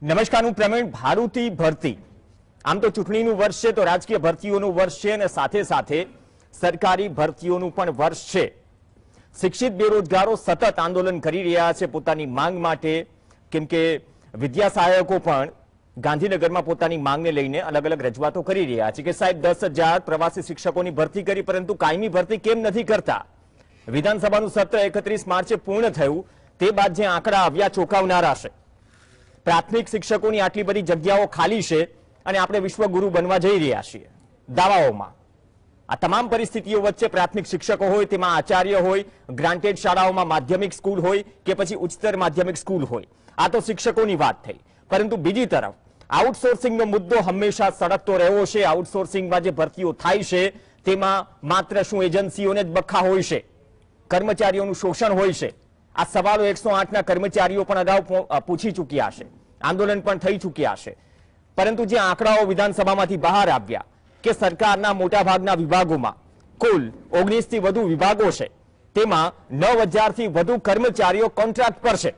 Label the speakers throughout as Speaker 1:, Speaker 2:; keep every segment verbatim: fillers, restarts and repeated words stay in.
Speaker 1: નમસ્કાર, હું પ્રવીણ. ભારુતી ભરતી આમ તો ચૂંટણીનું વર્ષ છે, તો રાજકીય ભરતીઓનું વર્ષ છે અને સાથે સાથે સરકારી ભરતીઓનું પણ વર્ષ છે. શિક્ષિત બેરોજગારો સતત આંદોલન કરી રહ્યા છે પોતાની માંગ માટે, કેમ કે વિદ્યા સહાયકો પણ ગાંધીનગરમાં પોતાની માંગને લઈને અલગ અલગ રજૂઆતો કરી રહ્યા છે કે સાહેબ દસ હજાર પ્રવાસી શિક્ષકોની ભરતી કરી, પરંતુ કાયમી ભરતી કેમ નથી કરતા. વિધાનસભાનું સત્ર એકત્રીસ માર્ચે પૂર્ણ થયું, તે બાદ જે આંકડા આવ્યા ચોંકાવનારા છે. પ્રાથમિક શિક્ષકોની આટલી બધી જગ્યાઓ ખાલી છે અને આપણે વિશ્વગુરુ બનવા જઈ રહ્યા છીએ દાવાઓમાં. આ તમામ પરિસ્થિતિઓ વચ્ચે પ્રાથમિક શિક્ષકો હોય, તેમાં આચાર્ય હોય, ગ્રાન્ટેડ શાળાઓમાં માધ્યમિક સ્કૂલ હોય કે પછી ઉચ્ચતર માધ્યમિક સ્કૂલ હોય, આ તો શિક્ષકોની વાત થઈ. પરંતુ બીજી તરફ આઉટસોર્સિંગનો મુદ્દો હંમેશા સળગતો રહ્યો છે. આઉટસોર્સિંગમાં જે ભરતીઓ થાય છે તેમાં માત્ર શું એજન્સીઓને જ બખા હોય છે, કર્મચારીઓનું શોષણ હોય છે. આ સવાલો એકસો આઠ ના કર્મચારીઓ પણ અગાઉ પૂછી ચૂક્યા છે, આંદોલન પણ થઈ ચૂક્યા છે. પરંતુ જે આંકડાઓ વિધાનસભામાંથી બહાર આવ્યા કે સરકારના મોટાભાગના વિભાગોમાં કુલ ઓગણીસ થી વધુ વિભાગો છે, તેમાં નવ હજાર થી વધુ કર્મચારીઓ કોન્ટ્રાક્ટ પર છે.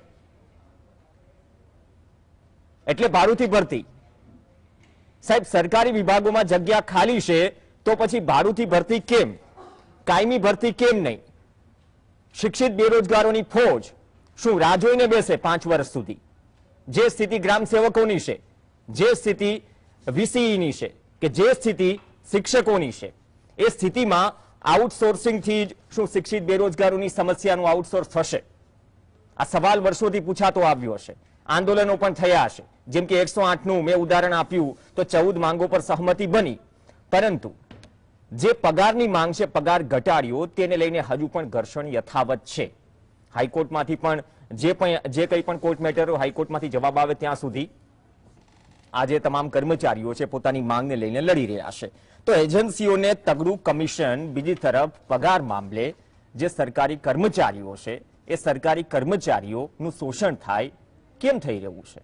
Speaker 1: એટલે ભાડુતી ભરતી. સાહેબ, સરકારી વિભાગોમાં જગ્યા ખાલી છે તો પછી ભાડુતી ભરતી કેમ, કાયમી ભરતી કેમ નહીં? શિક્ષિત બેરોજગારોની ફોજ શું રાહ જોઈને બેસે પાંચ વર્ષ સુધી? જે સ્થિતિ ગ્રામ સેવકોની છે, જે સ્થિતિ વીસીઈની છે, કે જે સ્થિતિ શિક્ષકોની છે, એ સ્થિતિમાં આઉટસોર્સિંગથી જ શું શિક્ષિત બેરોજગારોની સમસ્યાનું આઉટસોર્સ થશે? આ સવાલ વર્ષોથી પૂછાતો આવ્યો છે, આંદોલનો પણ થયા છે. જેમ કે એકસો આઠ નું મેં ઉદાહરણ આપ્યું તો ચૌદ માંગો પર સહમતિ બની, પરંતુ જે પગારની માંગ છે, પગાર ઘટાડ્યો, તેને લઈને હજુ પણ ઘર્ષણ યથાવત છે. હાઈકોર્ટમાંથી પણ જે પણ જે કંઈ પણ કોર્ટ મેટરો હાઈકોર્ટમાંથી જવાબ આવે ત્યાં સુધી આજે તમામ કર્મચારીઓ છે પોતાની માંગને લઈને લડી રહ્યા છે. તો એજન્સીઓને તગડું કમિશન, બીજી તરફ પગાર મામલે જે સરકારી કર્મચારીઓ છે એ સરકારી કર્મચારીઓનું શોષણ થાય, કેમ થઈ રહ્યું છે?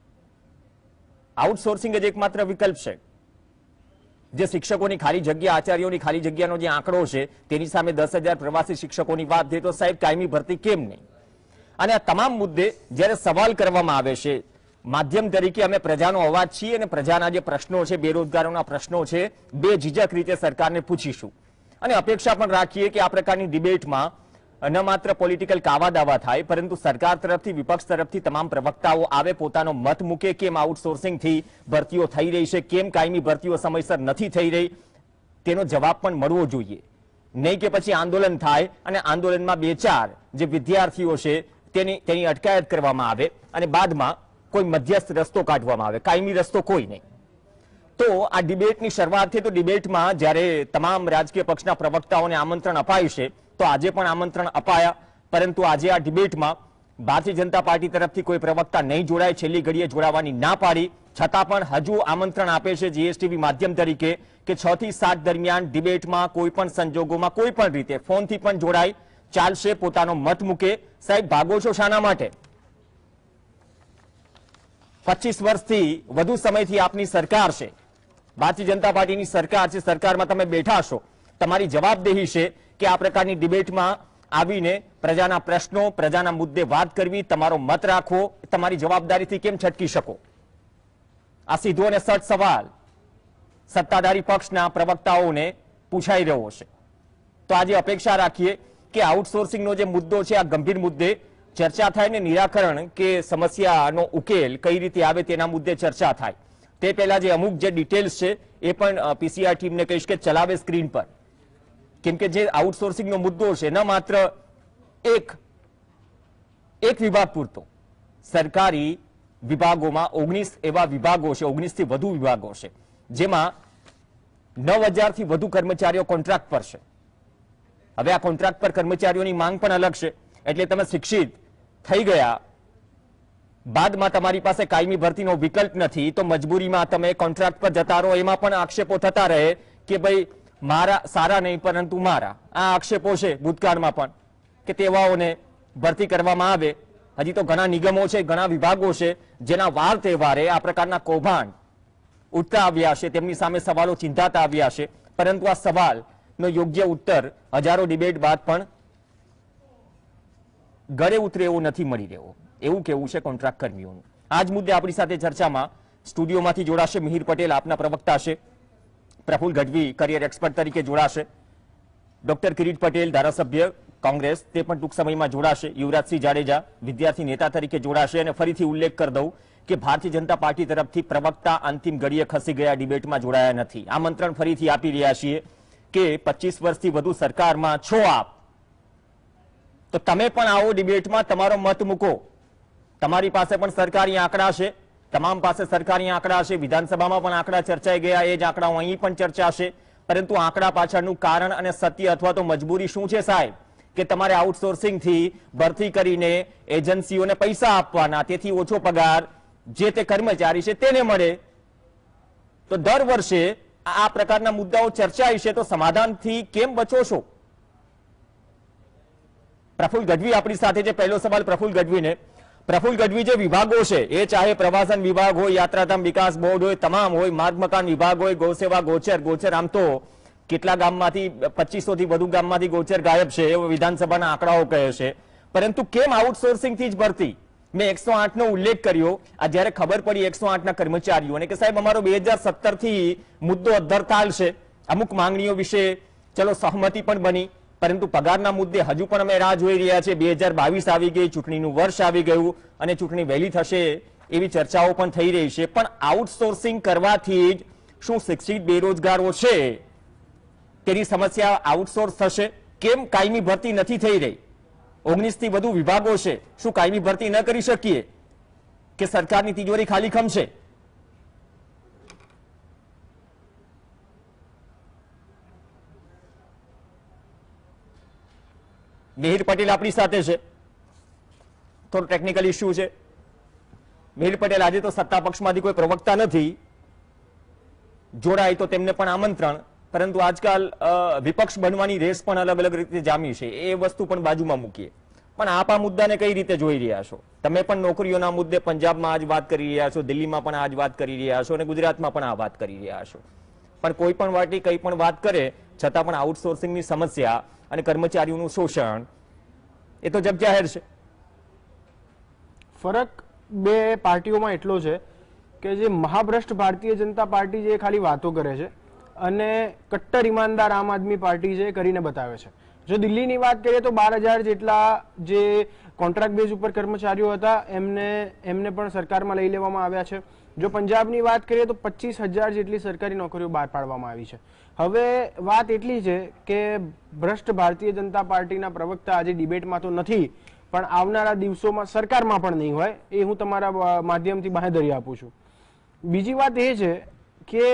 Speaker 1: આઉટસોર્સિંગ જ એકમાત્ર વિકલ્પ છે. જે શિક્ષકોની ખાલી જગ્યા, આચાર્યોની ખાલી જગ્યાનો જે આંકડો છે તેની સામે દસ હજાર પ્રવાસી શિક્ષકોની વાત થઈ, તો સાહેબ કાયમી ભરતી કેમ નહીં? અને આ તમામ મુદ્દે જ્યારે સવાલ કરવામાં આવે છે, માધ્યમ તરીકે અમે પ્રજાનો અવાજ છીએ અને પ્રજાના જે પ્રશ્નો છે, બેરોજગારોના પ્રશ્નો છે, બે ઝીઝક રીતે સરકારને પૂછીશું અને અપેક્ષા પણ રાખીએ કે આ પ્રકારની ડિબેટમાં ન માત્ર પોલિટિકલ કાવા દાવા થાય, પરંતુ સરકાર તરફથી, વિપક્ષ તરફથી તમામ પ્રવક્તાઓ આવે, પોતાનો મત મૂકે. કેમ આઉટસોર્સિંગથી ભરતીઓ થઈ રહી છે, કેમ કાયમી ભરતીઓ સમયસર નથી થઈ રહી, તેનો જવાબ પણ મળવો જોઈએ. નહીં કે પછી આંદોલન થાય અને આંદોલનમાં બે ચાર જે વિદ્યાર્થીઓ છે તેની તેની અટકાયત કરવામાં આવે અને બાદમાં કોઈ મધ્યસ્થ રસ્તો કાઢવામાં આવે, કાયમી રસ્તો કોઈ નહીં. તો આ ડિબેટની શરૂઆત થઈ, તો ડિબેટમાં જ્યારે તમામ રાજકીય પક્ષના પ્રવક્તાઓને આમંત્રણ અપાયું છે, તો આજે પણ આમંત્રણ અપાયા, પરંતુ આજે આ ડિબેટમાં ભારતીય જનતા પાર્ટી તરફથી કોઈ પ્રવક્તા નહીં જોડાય, છેલ્લી ઘડીએ જોડાવાની ના પાડી, છતાં પણ હજુ આમંત્રણ આપે છે જીએસટીવી માધ્યમ તરીકે કે છ થી સાત દરમિયાન ડિબેટમાં કોઈ પણ સંજોગોમાં કોઈ પણ રીતે ફોનથી પણ જોડાય, ચાલશે, પોતાનો મત મૂકે. સાહેબ, ભાગો છો શાના માટે? પચીસ વર્ષથી વધુ સમયથી આપની સરકાર છે, ભારતીય જનતા પાર્ટીની સરકાર છે, સરકારમાં તમે બેઠા છો, તમારી જવાબદેહી છે કે આ પ્રકારની ડિબેટમાં આવીને પ્રજાના પ્રશ્નો, પ્રજાના મુદ્દે વાત કરવી, તમારો મત રાખવો. તમારી જવાબદારીથી કેમ છટકી શકો? આ સીધો અને સટ સવાલ સત્તાધારી પક્ષના પ્રવક્તાઓને પૂછાઈ રહ્યો છે. તો આજે અપેક્ષા રાખીએ કે આઉટસોર્સિંગનો જે મુદ્દો છે, આ ગંભીર મુદ્દે ચર્ચા થાય ને નિરાકરણ કે સમસ્યાનો ઉકેલ કઈ રીતે આવે તેના મુદ્દે ચર્ચા થાય. તે પહેલા જે અમુક જે ડિટેલ્સ છે એ પણ પીસીઆર ટીમને કહીશ કે ચલાવે સ્ક્રીન પર, કેમ કે જે આઉટસોર્સિંગનો મુદ્દો છે ન માત્ર એક એક વિભાગ પૂરતો, સરકારી વિભાગોમાં ઓગણીસ એવા વિભાગો છે, ઓગણીસ થી વધુ વિભાગો છે, જેમાં નવ હજાર થી વધુ કર્મચારીઓ કોન્ટ્રાક્ટ પર છે. હવે આ કોન્ટ્રાક્ટ પર કર્મચારીઓની માંગ પણ અલગ છે. એટલે તમે શિક્ષિત થઈ ગયા બાદમાં તમારી પાસે કાયમી ભરતીનો વિકલ્પ નથી, તો મજબૂરીમાં તમે કોન્ટ્રાક્ટ પર જતા રહો. એમાં પણ આક્ષેપો થતા રહે કે ભાઈ મારા સારા નહીં પરંતુ મારા, આ આક્ષેપો છે ભૂતકાળમાં પણ કે તેવાઓને ભરતી કરવામાં આવે. હજી તો ઘણા નિગમો છે, ઘણા વિભાગો છે જેના વાર તહેવારે આ પ્રકારના કૌભાંડ ઉઠતા આવ્યા છે, તેમની સામે સવાલો ચિંતાતા આવ્યા છે. પરંતુ આ સવાલનો યોગ્ય ઉત્તર હજારો ડિબેટ બાદ પણ ગળે ઉતરે એવો નથી મળી રહ્યો. એવું કેવું છે કોન્ટ્રાક્ટ કર્મીઓનું. આ જ મુદ્દે આપણી સાથે ચર્ચામાં સ્ટુડિયોમાંથી જોડાશે મિહિર પટેલ, આપના પ્રવક્તા છે. પ્રફુલ ગઢવી કરિયર એક્સપર્ટ તરીકે જોડાશે. ડોક્ટર કિરીટ પટેલ, ધારાસભ્ય કોંગ્રેસ, તે પણ ટૂંક સમયમાં જોડાશે. યુવરાજસિંહ જાડેજા વિદ્યાર્થી નેતા તરીકે જોડાશે. અને ફરીથી ઉલ્લેખ કરી દઉં કે ભારતીય જનતા પાર્ટી તરફથી પ્રવક્તા અંતિમ ઘડીએ ખસી ગયા, ડિબેટમાં જોડાયા નથી. આમંત્રણ ફરીથી આપી રહ્યા છીએ કે પચીસ વર્ષથી વધુ સરકારમાં છો આપ, તો તમે પણ આવો ડિબેટમાં, તમારો મત મૂકો. તમારી પાસે પણ સરકારી આંકડા છે, તમામ પાસે સરકારી આંકડા છે. વિધાનસભામાં પણ આંકડા ચર્ચાઈ ગયા, એ જ આંકડાઓ અહીં પણ ચર્ચાશે. પરંતુ આંકડા પાછળનું કારણ અને સત્ય અથવા તો મજબૂરી શું છે સાહેબ? કે તમારે આઉટસોર્સિંગથી ભરતી કરીને એજન્સીઓને પૈસા આપવાના, તેથી ઓછો પગાર જે તે કર્મચારી છે તેને મળે. તો દર વર્ષે આ પ્રકારના મુદ્દાઓ ચર્ચાય છે, તો સમાધાનથી કેમ બચો છો? પ્રફુલ ગઢવી આપણી સાથે છે. પહેલો સવાલ પ્રફુલ ગઢવીને. પ્રફુલ ગઢવી, જે વિભાગો છે એ ચાહે પ્રવાસન વિભાગ હોય, યાત્રાધામ વિકાસ બોર્ડ હોય, તમામ હોય, માર્ગ મકાન વિભાગ હોય, ગૌસેવા, ગોચર ગોચર આમ તો કેટલા ગામમાંથી પચીસો થી વધુ ગામમાંથી ગોચર ગાયબ છે એવો વિધાનસભાના આંકડાઓ કહે છે. પરંતુ કેમ આઉટસોર્સિંગથી જ ભરતી? મેં એકસો આઠ નો ઉલ્લેખ કર્યો. આ જયારે ખબર પડી એકસો આઠ ના કર્મચારીઓને કે સાહેબ અમારો બે હજાર સત્તર થી મુદ્દો અધ્ધરતાલ છે, અમુક માંગણીઓ વિશે ચલો સહમતિ પણ બની, પરંતુ પગારના મુદ્દે હજુ પણ અમે રાહ જોઈ રહ્યા છે. બે હજાર બાવીસ આવી ગઈ, ચૂંટણીનું વર્ષ આવી ગયું અને ચૂંટણી વહેલી થશે એવી ચર્ચાઓ પણ થઈ રહી છે. પણ આઉટસોર્સિંગ કરવાથી જ શું શિક્ષિત બેરોજગારો છે તેની સમસ્યા આઉટસોર્સ થશે? કેમ કાયમી ભરતી નથી થઈ રહી? ઓગણીસ થી વધુ વિભાગો છે, શું કાયમી ભરતી ન કરી શકીએ કે સરકારની તિજોરી ખાલી ખમ છે? મિહિર પટેલ આપણી સાથે છે. થોડો ટેકનિકલ ઇસ્યુ છે. મિહિર પટેલ, આજે તો સત્તા પક્ષમાંથી કોઈ પ્રવક્તા નથી, જોડાય તો તેમને પણ આમંત્રણ. પરંતુ આજકાલ વિપક્ષ બનવાની રેસ પણ અલગ અલગ રીતે જામી છે, એ વસ્તુ પણ બાજુમાં મૂકીએ. પણ આપ આ મુદ્દાને કઈ રીતે જોઈ રહ્યા છો? તમે પણ નોકરીઓના મુદ્દે પંજાબમાં આજ વાત કરી રહ્યા છો, દિલ્હીમાં પણ આજ વાત કરી રહ્યા છો અને ગુજરાતમાં પણ આ વાત કરી રહ્યા છો. પણ કોઈ પણ પાર્ટી કઈ પણ વાત કરે છતાં પણ આઉટસોર્સિંગની સમસ્યા અને કર્મચારીઓનું શોષણ એ તો જગ જાહેર છે.
Speaker 2: ફરક બે પાર્ટીઓમાં એટલો છે કે જે મહાભ્રષ્ટ ભારતીય જનતા પાર્ટી જે ખાલી વાતો કરે છે અને કટ્ટર ઈમાનદાર આમ આદમી પાર્ટી જે કરીને બતાવે છે. જો દિલ્હીની વાત કરીએ તો બાર હજાર જેટલા જે કોન્ટ્રાક્ટ બેઝ ઉપર કર્મચારીઓ હતા એમને એમને પણ સરકારમાં લઈ લેવામાં આવ્યા છે. જો પંજાબની વાત કરીએ તો પચીસ હજાર જેટલી સરકારી નોકરીઓ બહાર પાડવામાં આવી છે. હવે વાત એટલી છે કે ભ્રષ્ટ ભારતીય જનતા પાર્ટીના પ્રવક્તા આજે ડિબેટમાં તો નથી, પણ આવનારા દિવસોમાં સરકારમાં પણ નહીં હોય, એ હું તમારા માધ્યમથી બાંહેધરી આપું છું. બીજી વાત એ છે કે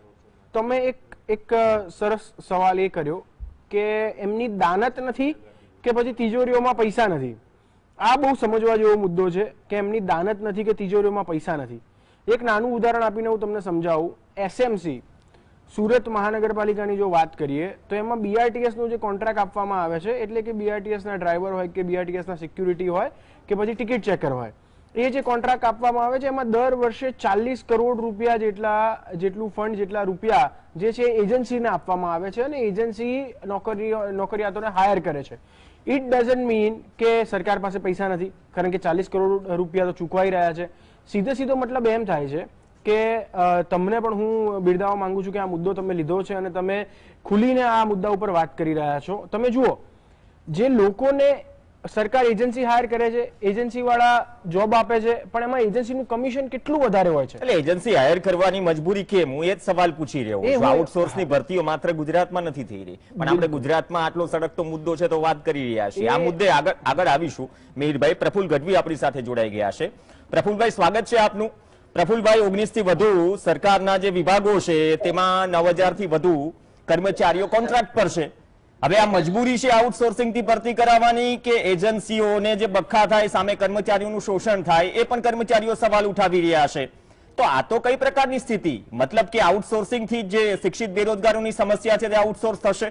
Speaker 2: તમે એક એક સરસ સવાલ એ કર્યો કે એમની દાનત નથી કે પછી તિજોરીઓમાં પૈસા નથી. આ બહુ સમજવા જેવો મુદ્દો છે કે એમની દાનત નથી કે તિજોરીઓમાં પૈસા નથી. એક નાનું ઉદાહરણ આપીને હું તમને સમજાવું. એસએમસી સુરત મહાનગરપાલિકાની જો વાત કરીએ તો એમાં બીઆરટીએસ નો જે કોન્ટ્રાક્ટ આપવામાં આવે છે, એટલે કે બીઆરટીએસ ના ડ્રાઈવર હોય કે બીઆરટીએસ ના સિક્યુરિટી હોય કે પછી ટિકિટ ચેકર હોય, એ જે કોન્ટ્રાક્ટ આપવામાં આવે છે એમાં દર વર્ષે ચાલીસ કરોડ રૂપિયા જેટલા જેટલું ફંડ જેટલા રૂપિયા જે છે એજન્સીને આપવામાં આવે છે અને એજન્સી નોકરી નોકરિયાતોને હાયર કરે છે. ઇટ ડઝન્ટ મીન કે સરકાર પાસે પૈસા નથી, કારણ કે ચાલીસ કરોડ રૂપિયા તો ચૂકવાઈ રહ્યા છે. સીધે સીધો મતલબ એમ થાય છે કે તમને પણ હું બિરદાવવા માંગુ છું કે આ મુદ્દો તમે લીધો છે અને તમે ખુલીને આ મુદ્દા ઉપર વાત કરી રહ્યા છો. તમે જુઓ, જે લોકોને સરકાર એજન્સી હાયર કરે છે, એજન્સી વાળા જોબ આપે છે, પણ એમાં એજન્સીનું કમિશન કેટલું વધારે હોય છે.
Speaker 1: એટલે એજન્સી હાયર કરવાની મજબૂરી કેમ? હું એ જ સવાલ પૂછી રહ્યો છું. આઉટસોર્સની ભરતીઓ માત્ર ગુજરાતમાં નથી થઈ રહી, પણ આપણે ગુજરાતમાં આટલો સળગતો મુદ્દો છે તો વાત કરી રહ્યા છીએ. આ મુદ્દે આગળ આગળ આવીશું. મિહિરભાઈ, પ્રફુલ ગઢવી આપણી સાથે જોડાઈ ગયા છે. પ્રફુલભાઈ, સ્વાગત છે આપનું. પ્રફુલભાઈ, ઓગણીસ થી વધુ સરકારના જે વિભાગો છે તેમાં નવ હજાર થી વધુ કર્મચારીઓ કોન્ટ્રાક્ટ પર છે. હવે આ મજબૂરી છે આઉટસોર્સિંગ થી ભરતી કરાવવાની કે એજન્સીઓને જે બખા થાય સામે કર્મચારીઓનું શોષણ થાય એ પણ કર્મચારીઓ સવાલ ઉઠાવી રહ્યા છે? તો આ તો કઈ પ્રકારની સ્થિતિ? મતલબ કે આઉટસોર્સિંગ થી જે શિક્ષિત બેરોજગારોની સમસ્યા છે તે આઉટસોર્સ થશે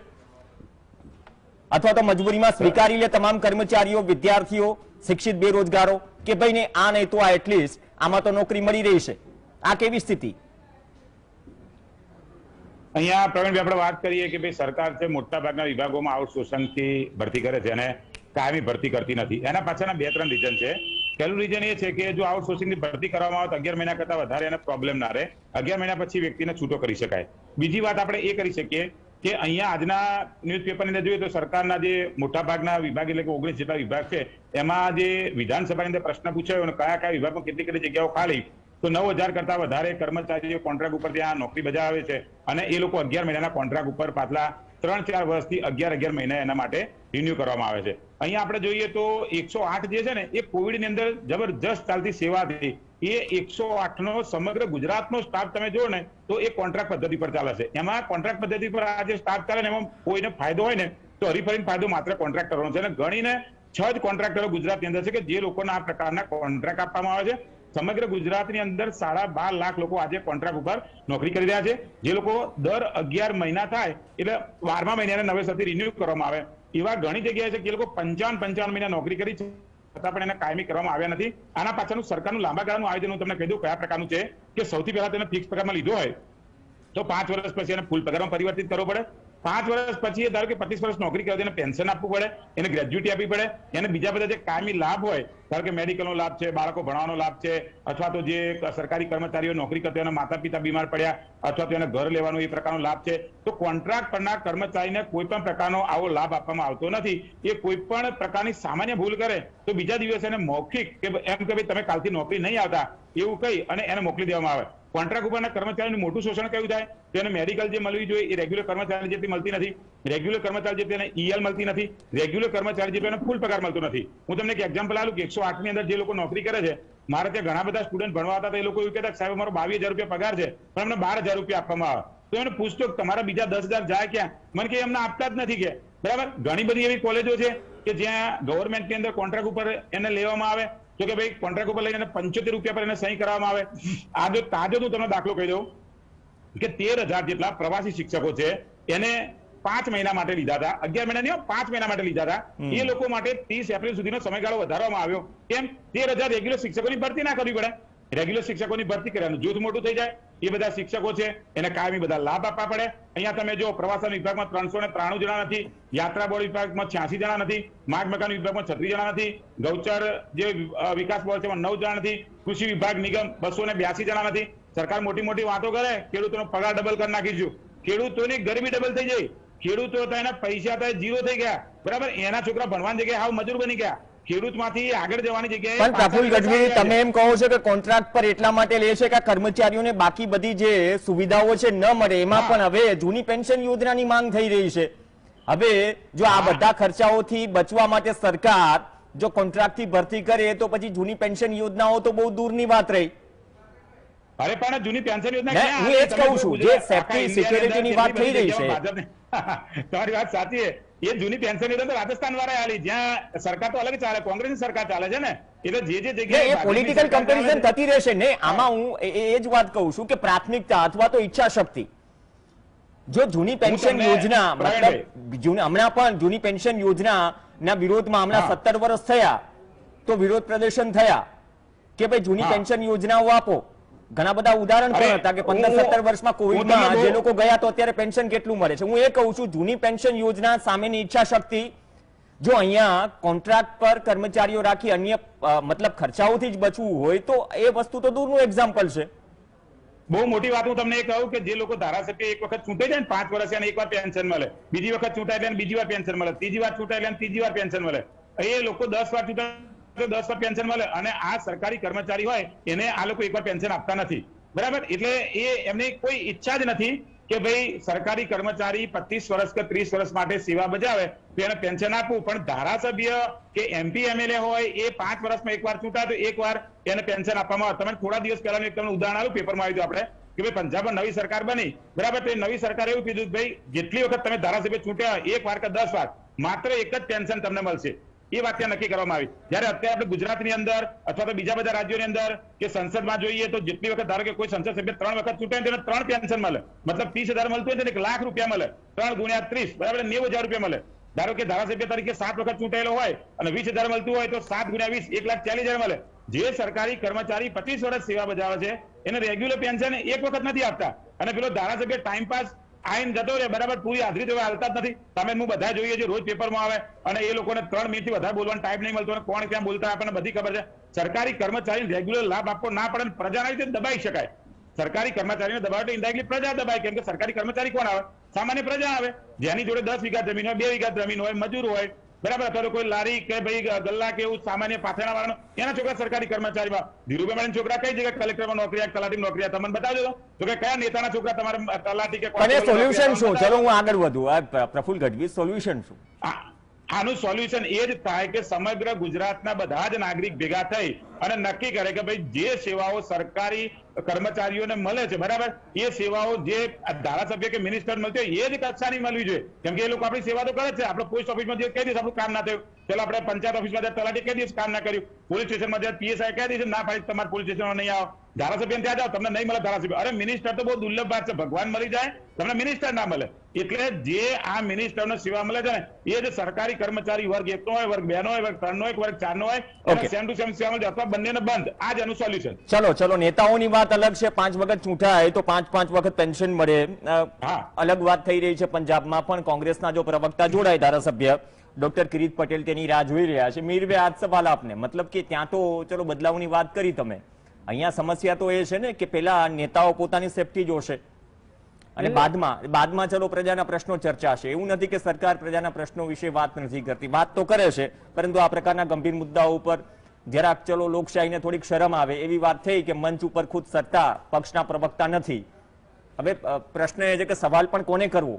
Speaker 1: અથવા તો મજબૂરીમાં સ્વીકારી લે તમામ કર્મચારીઓ, વિદ્યાર્થીઓ, શિક્ષિત બેરોજગારો કે ભાઈ ને આ નહીં તો આ એટલીસ્ટ આમાં તો નોકરી મળી રહી છે? આ કેવી સ્થિતિ?
Speaker 3: અહીંયા પ્રવીણભાઈ આપણે વાત કરીએ કે ભાઈ સરકાર છે મોટાભાગના વિભાગોમાં આઉટસોર્સિંગથી ભરતી કરે છે અને કાયમી ભરતી કરતી નથી. એના પાછળના બે ત્રણ રીઝન છે. પહેલું રીઝન એ છે કે જો આઉટસોર્સિંગની ભરતી કરવામાં આવે તો અગિયાર મહિના કરતા વધારે એને પ્રોબ્લેમ ના રહે, અગિયાર મહિના પછી વ્યક્તિને છૂટો કરી શકાય. બીજી વાત આપણે એ કરી શકીએ કે અહીંયા આજના ન્યૂઝપેપરની અંદર જોઈએ તો સરકારના જે મોટાભાગના વિભાગ એટલે કે ઓગણીસ જેટલા વિભાગ છે એમાં જે વિધાનસભાની અંદર પ્રશ્ન પૂછાયો અને કયા કયા વિભાગમાં કેટલી કેટલી જગ્યાઓ ખાલી, તો નવ હજાર કરતા વધારે કર્મચારીઓ કોન્ટ્રાક્ટ ઉપર ત્યાં નોકરી બજાવે છે અને એ લોકો અગિયાર મહિનાના કોન્ટ્રાક્ટ ઉપર પાછલા ત્રણ ચાર વર્ષથી અગિયાર અગિયાર મહિના એના માટે રિન્યુ કરવામાં આવે છે. અહીંયા આપણે જોઈએ તો એકસો આઠ જે છે ને એ કોવિડની અંદર જબરજસ્ત ચાલતી સેવા હતી, એ એકસો આઠ નો સમગ્ર ગુજરાતનો સ્ટાફ તમે જો ને તો એ કોન્ટ્રાક્ટ પદ્ધતિ પર ચાલે છે. એમાં કોન્ટ્રાક્ટ પદ્ધતિ પર આ જે સ્ટાફ ચાલે ને એમાં કોઈને ફાયદો હોય ને તો હરીફરીને ફાયદો માત્ર કોન્ટ્રાક્ટરોનો છે, અને ગણીને છ જ કોન્ટ્રાક્ટરો ગુજરાતની અંદર છે કે જે લોકોને આ પ્રકારના કોન્ટ્રાક્ટ આપવામાં આવે છે. સમગ્ર ગુજરાતની અંદર સાડા બાર લાખ લોકો આજે કોન્ટ્રાક્ટ ઉપર નોકરી કરી રહ્યા છે, જે લોકો દર અગિયાર મહિના થાય એટલે બારમા મહિનાને નવેસરથી રિન્યુ કરવામાં આવે. એવા ઘણી જગ્યાએ છે કે એ લોકો પંચાવન પંચાવન મહિના નોકરી કરી છે છતાં પણ એને કાયમી કરવામાં આવ્યા નથી. આના પાછળનું સરકારનું લાંબા ગાળાનું આયોજન હું તમને કહી દઉં કયા પ્રકારનું છે કે સૌથી પહેલા તેને ફિક્સ પગારમાં લીધો હોય તો પાંચ વર્ષ પછી એને ફૂલ પગારમાં પરિવર્તિત કરવો પડે. પાંચ વર્ષ પછી ધારો કે પચીસ વર્ષ નોકરી કરે એને પેન્શન આપવું પડે, એને ગ્રેજ્યુટી આપવી પડે, એને બીજા બધા જે કાયમી લાભ હોય ધારો કે મેડિકલનો લાભ છે, બાળકો ભણવાનો લાભ છે, અથવા તો જે સરકારી કર્મચારીઓ નોકરી કરતા એના માતા પિતા બીમાર પડ્યા અથવા તો એને ઘર લેવાનો એ પ્રકારનો લાભ છે, તો કોન્ટ્રાક્ટ પરના કર્મચારીને કોઈ પણ પ્રકારનો આવો લાભ આપવામાં આવતો નથી. એ કોઈ પણ પ્રકારની સામાન્ય ભૂલ કરે તો બીજા દિવસે એને મૌખિક કે એમ કે ભાઈ તમે કાલથી નોકરી નહીં આવતા એવું કહી અને એને મોકલી દેવામાં આવે. કોન્ટ્રાક્ટ ઉપરના કર્મચારીનું મોટું શોષણ કયું થાય તો એને મેડિકલ જે મળવી જોઈએ એ રેગ્યુલર કર્મચારી જેટલી મળતી નથી, રેગ્યુલર કર્મચારી જેટલી એને ઈએલ મળતી નથી, રેગ્યુલર કર્મચારી જેટલો એને ફૂલ પગાર મળતો નથી. હું તમને એક એક્ઝામ્પલ આલું કે એકસો આઠ ની અંદર જે લોકો નોકરી કરે છે, મારે ત્યાં ઘણા બધા સ્ટુડન્ટ ભણવા હતા તો એ લોકો એવું કહેતા સાહેબ અમારો બાવીસ હજાર રૂપિયા પગાર છે પણ અમને બાર હજાર રૂપિયા આપવામાં આવે. તો એને પૂછતો તમારા બીજા દસ હજાર જાય ક્યાં? મને કે એમને આપતા જ નથી કે બરાબર. ઘણી બધી એવી કોલેજો છે કે જ્યાં ગવર્મેન્ટની અંદર કોન્ટ્રાક્ટ ઉપર એને લેવામાં આવે તો કે ભાઈ કોન્ટ્રાક્ટ ઉપર લઈને પંચોતેર રૂપિયા પર એને સહી કરવામાં આવે. આજે તાજો હું તમને દાખલો કહી દઉં કે તેર હજાર જેટલા પ્રવાસી શિક્ષકો છે એને પાંચ મહિના માટે લીધા હતા, અગિયાર મહિના નહીં પાંચ મહિના માટે લીધા હતા. એ લોકો માટે ત્રીસ એપ્રિલ સુધીનો સમયગાળો વધારવામાં આવ્યો. કેમ? તેર હજાર રેગ્યુલર શિક્ષકોની ભરતી ના કરવી પડે. રેગ્યુલર શિક્ષકોની ભરતી કરવાનું જૂથ મોટું થઈ જાય, એ બધા શિક્ષકો છે એને કાયમી બધા લાભ આપવા પડે. અહીંયા તમે જો પ્રવાસન વિભાગમાં ત્રણસો ને ત્રાણું જણા નથી, યાત્રા બોર્ડ વિભાગમાં છ્યાસી જણા નથી, માર્ગ મકાન વિભાગમાં છત્રીસ જણા નથી, ગૌચર જે વિકાસ બોર્ડ છે એમાં નવ જણા નથી, કૃષિ વિભાગ નિગમ બસો ને બ્યાસી જણા નથી. સરકાર મોટી મોટી વાતો કરે ખેડૂતોનો પગાર ડબલ કરી નાખીશું, ખેડૂતોની ગરીબી ડબલ થઈ જાય, ખેડૂતો તો એના પૈસા તો જીરો થઈ ગયા બરાબર, એના છોકરા ભણવાની જગ્યાએ હાવ મજૂર બની ગયા, ખેડૂતમાંથી આગળ જવાની જગ્યાએ.
Speaker 1: પણ પ્રફુલ્લ ગઢવી તમે એમ કહો છો કે કોન્ટ્રાક્ટ પર એટલા માટે લે છે કે કર્મચારીઓને બાકી બધી જે સુવિધાઓ છે ન મળે, એમાં પણ હવે જૂની પેન્શન યોજનાની માંગ થઈ રહી છે. હવે જો આ બધા ખર્ચાઓથી બચવા માટે સરકાર જો કોન્ટ્રાક્ટ થી ભરતી કરે તો પછી જૂની પેન્શન યોજનાઓ તો બહુ દૂરની વાત રહી.
Speaker 3: અરે પણ જૂની પેન્શન યોજના
Speaker 1: હું એ જ કહું છું જે સેફ્ટી સિક્યોરિટીની વાત થઈ રહી છે.
Speaker 3: તમારી વાત સાચી છે. એ જૂની પેન્શન યોજના તો રાજસ્થાન વાળા આલી, જ્યાં સરકાર તો અલગ ચાલે, કોંગ્રેસની સરકાર ચાલે છે ને, એટલે જે જે જગ્યાએ
Speaker 1: પોલિટિકલ કમ્પેરિઝન થતી રહેશે ને. આમાં હું એ જ વાત કહું છું કે પ્રાથમિકતા અથવા તો ઈચ્છા શક્તિ, જો જૂની પેન્શન યોજના મતલબ હમણાં પણ જૂની પેન્શન યોજના ના વિરોધમાં હમણાં સત્તર વર્ષ થયા તો વિરોધ પ્રદર્શન થયા કે ભાઈ જૂની પેન્શન યોજનાઓ આપો. ઘણા બધા ઉદાહરણ પણ હતા કે પંદર સત્તર વર્ષમાં કોવિડમાં જે લોકો ગયા તો અત્યારે પેન્શન કેટલું મળે છે. હું એ કહું છું જૂની પેન્શન યોજના સામેની ઈચ્છા શક્તિ, જો અહીંયા કોન્ટ્રાક્ટ પર કર્મચારીઓ રાખી અન્ય મતલબ ખર્ચાઓથી જ બચવું હોય તો એ વસ્તુ તો દૂરનું એક્ઝામ્પલ છે.
Speaker 3: બહુ મોટી વાત હું તમને એ કહું કે જે લોકો ધારાસભ્ય એક વખત ચૂંટે જાય ને પાંચ વર્ષ એક વાર પેન્શન મળે, બીજી વખત ચૂંટાય એટલે બીજી વાર પેન્શન મળે, ત્રીજી વાર ચૂંટાય એટલે ત્રીજી વાર પેન્શન મળે, એ લોકો દસ વાર ચૂંટાય દસ વાર પેન્શન મળે, અને આ સરકારી કર્મચારી હોય એને આ લોકો એકવાર પેન્શન આપતા નથી બરાબર. એટલે એ એમની કોઈ ઈચ્છા જ નથી કે ભાઈ સરકારી કર્મચારી પચીસ વર્ષ કે ત્રીસ વર્ષ માટે સેવા બજાવે તો એને પેન્શન આપવું. પણ ધારાસભ્ય કે એમપી એમએલએ હોય એ પાંચ વર્ષમાં એક વાર ચૂંટાય તો એક વાર એને પેન્શન આપવામાં આવે. તમે થોડા દિવસ પહેલાનું એક તમને ઉદાહરણ આવ્યું પેપરમાં આવ્યું આપણે કે ભાઈ પંજાબમાં નવી સરકાર બની બરાબર, તો નવી સરકારે એવું કીધું ભાઈ જેટલી વખત તમે ધારાસભ્ય ચૂંટ્યા એક વાર કે દસ વાર માત્ર એક જ પેન્શન તમને મળશે. એ વાત ત્યાં નક્કી કરવામાં આવી. જયારે અત્યારે આપણે ગુજરાતની અંદર અથવા તો બીજા બધા રાજ્યોની અંદર કે સંસદમાં જોઈએ તો જેટલી વખત ધારો કે કોઈ સંસદ સભ્ય ત્રણ વખત ચૂંટાય તેને ત્રણ પેન્શન મળે, મતલબ ત્રીસ હજાર મળતું હોય તો એક લાખ રૂપિયા મળે, ત્રણ ગુણ્યા ત્રીસ બરાબર નેવું હજાર રૂપિયા મળે. ધારો કે ધારાસભ્ય તરીકે સાત વખત ચૂંટાયેલો હોય અને વીસ હજાર મળતું હોય તો સાત ગુણ્યા વીસ એક લાખ ચાલીસ હજાર મળે. જે સરકારી કર્મચારી પચીસ વર્ષ સેવા બજાવે છે એને રેગ્યુલર પેન્શન એક વખત નથી આપતા, અને પેલો ધારાસભ્ય ટાઈમ પાસ આઈને જતો રહે, બરાબર, પૂરી હાજરી તો હાલતા જ નથી. તમે હું બધા જોઈએ છે, રોજ પેપરમાં આવે અને એ લોકોને ત્રણ મિનિટ થી વધારે બોલવાનો ટાઈમ નહીં મળતો, કોણ ક્યાં બોલતા આપણને બધી ખબર છે. સરકારી કર્મચારીને રેગ્યુલર લાભ આપવો ના પડે, પ્રજાના રીતે દબાઈ શકાય. સરકારી કર્મચારીને દબાવે તો ઇન્ડાયરેક્ટલી પ્રજા દબાય, કેમ કે સરકારી કર્મચારી કોણ આવે? સામાન્ય પ્રજા આવે, જેની જોડે દસ વીઘા જમીન હોય, બે વીઘા જમીન હોય, મજૂર હોય, બરાબર, અથવા તો કોઈ લારી કે ભાઈ ગલ્લા કે એવું સામાન્ય પાથરણા વાળાનો, એના છોકરા સરકારી કર્મચારીમાં. ધીરુભાઈ મારા છોકરા કઈ જગ્યાએ કલેક્ટરમાં નોકરી, તલાટી નોકરી, તમને બતાવજો તો કે કયા નેતાના છોકરા તમારે તલાટી કે
Speaker 1: સોલ્યુશન શું? ચલો હું આગળ વધું. પ્રફુલ્લ ગઢવી, સોલ્યુશન શું?
Speaker 3: આનું સોલ્યુશન એ જ થાય કે સમગ્ર ગુજરાતના બધા જ નાગરિક ભેગા થઈ અને નક્કી કરે કે ભાઈ જે સેવાઓ સરકારી કર્મચારીઓને મળે છે, બરાબર, એ સેવાઓ જે ધારાસભ્ય કે મિનિસ્ટર મળતી હોય એ જ કક્ષાની મળવી જોઈએ. કેમ કે એ લોકો આપણી સેવા તો કરે છે. આપણે પોસ્ટ ઓફિસમાં જે કઈ દિવસ આપણું કામ ના થયું, ચાલો આપણે પંચાયત ઓફિસમાં તલાટી કઈ દિવસ કામ ના કર્યું, પોલીસ સ્ટેશનમાં જ્યાં પીએસઆઈ કઈ દિવસ ના પાડી તમારે પોલીસ સ્ટેશનમાં નહીં આવો, ધારાસભ્ય ત્યાં જાઓ તમને નહીં મળે ધારાસભ્ય. અરે મિનિસ્ટર તો બહુ દુર્લભ વાત છે, ભગવાન મળી જાય તમને મિનિસ્ટર ના મળે. એટલે જે આ મિનિસ્ટરનો સેવા મળે છે ને એ જ સરકારી કર્મચારી વર્ગ એક નો હોય, વર્ગ બે નો હોય, વર્ગ ત્રણ નો હોય, વર્ગ ચાર નો હોય, સેમ ટુ સેમ સેવા મળે અથવા બંનેને બંધ. આ જ એનું સોલ્યુશન.
Speaker 1: ચલો ચલો નેતાઓની વાત અલગ છે, પાંચ વખત ચૂંટાય તો પાંચ પાંચ વખત પેન્શન મળે, અલગ વાત થઈ રહી છે. પંજાબમાં પણ કોંગ્રેસના જો પ્રવક્તા જોડાય ધારાસભ્ય ડોક્ટર કિરીટ પટેલ તેની રાહ જોઈ રહ્યા છે. મીરવે આજ સવાલ આપને, મતલબ કે ત્યાં તો ચલો બદલાવની વાત કરી તમે, અહીંયા સમસ્યા તો એ છે ને કે પેલા નેતાઓ પોતાની સેફટી જોશે અને બાદમાં બાદમાં ચલો પ્રજાના પ્રશ્નો ચર્ચાશે. એવું નથી કે સરકાર પ્રજાના પ્રશ્નો વિશે વાત નથી કરતી, વાત તો કરે છે, પરંતુ આ પ્રકારના ગંભીર મુદ્દાઓ ઉપર જરાક ચલો લોકશાહીને થોડીક શરમ આવે એવી વાત થઈ કે મંચ ઉપર ખુદ સત્તા પક્ષના પ્રવક્તા નથી. હવે પ્રશ્ન એ છે કે સવાલ પણ કોને કરવો?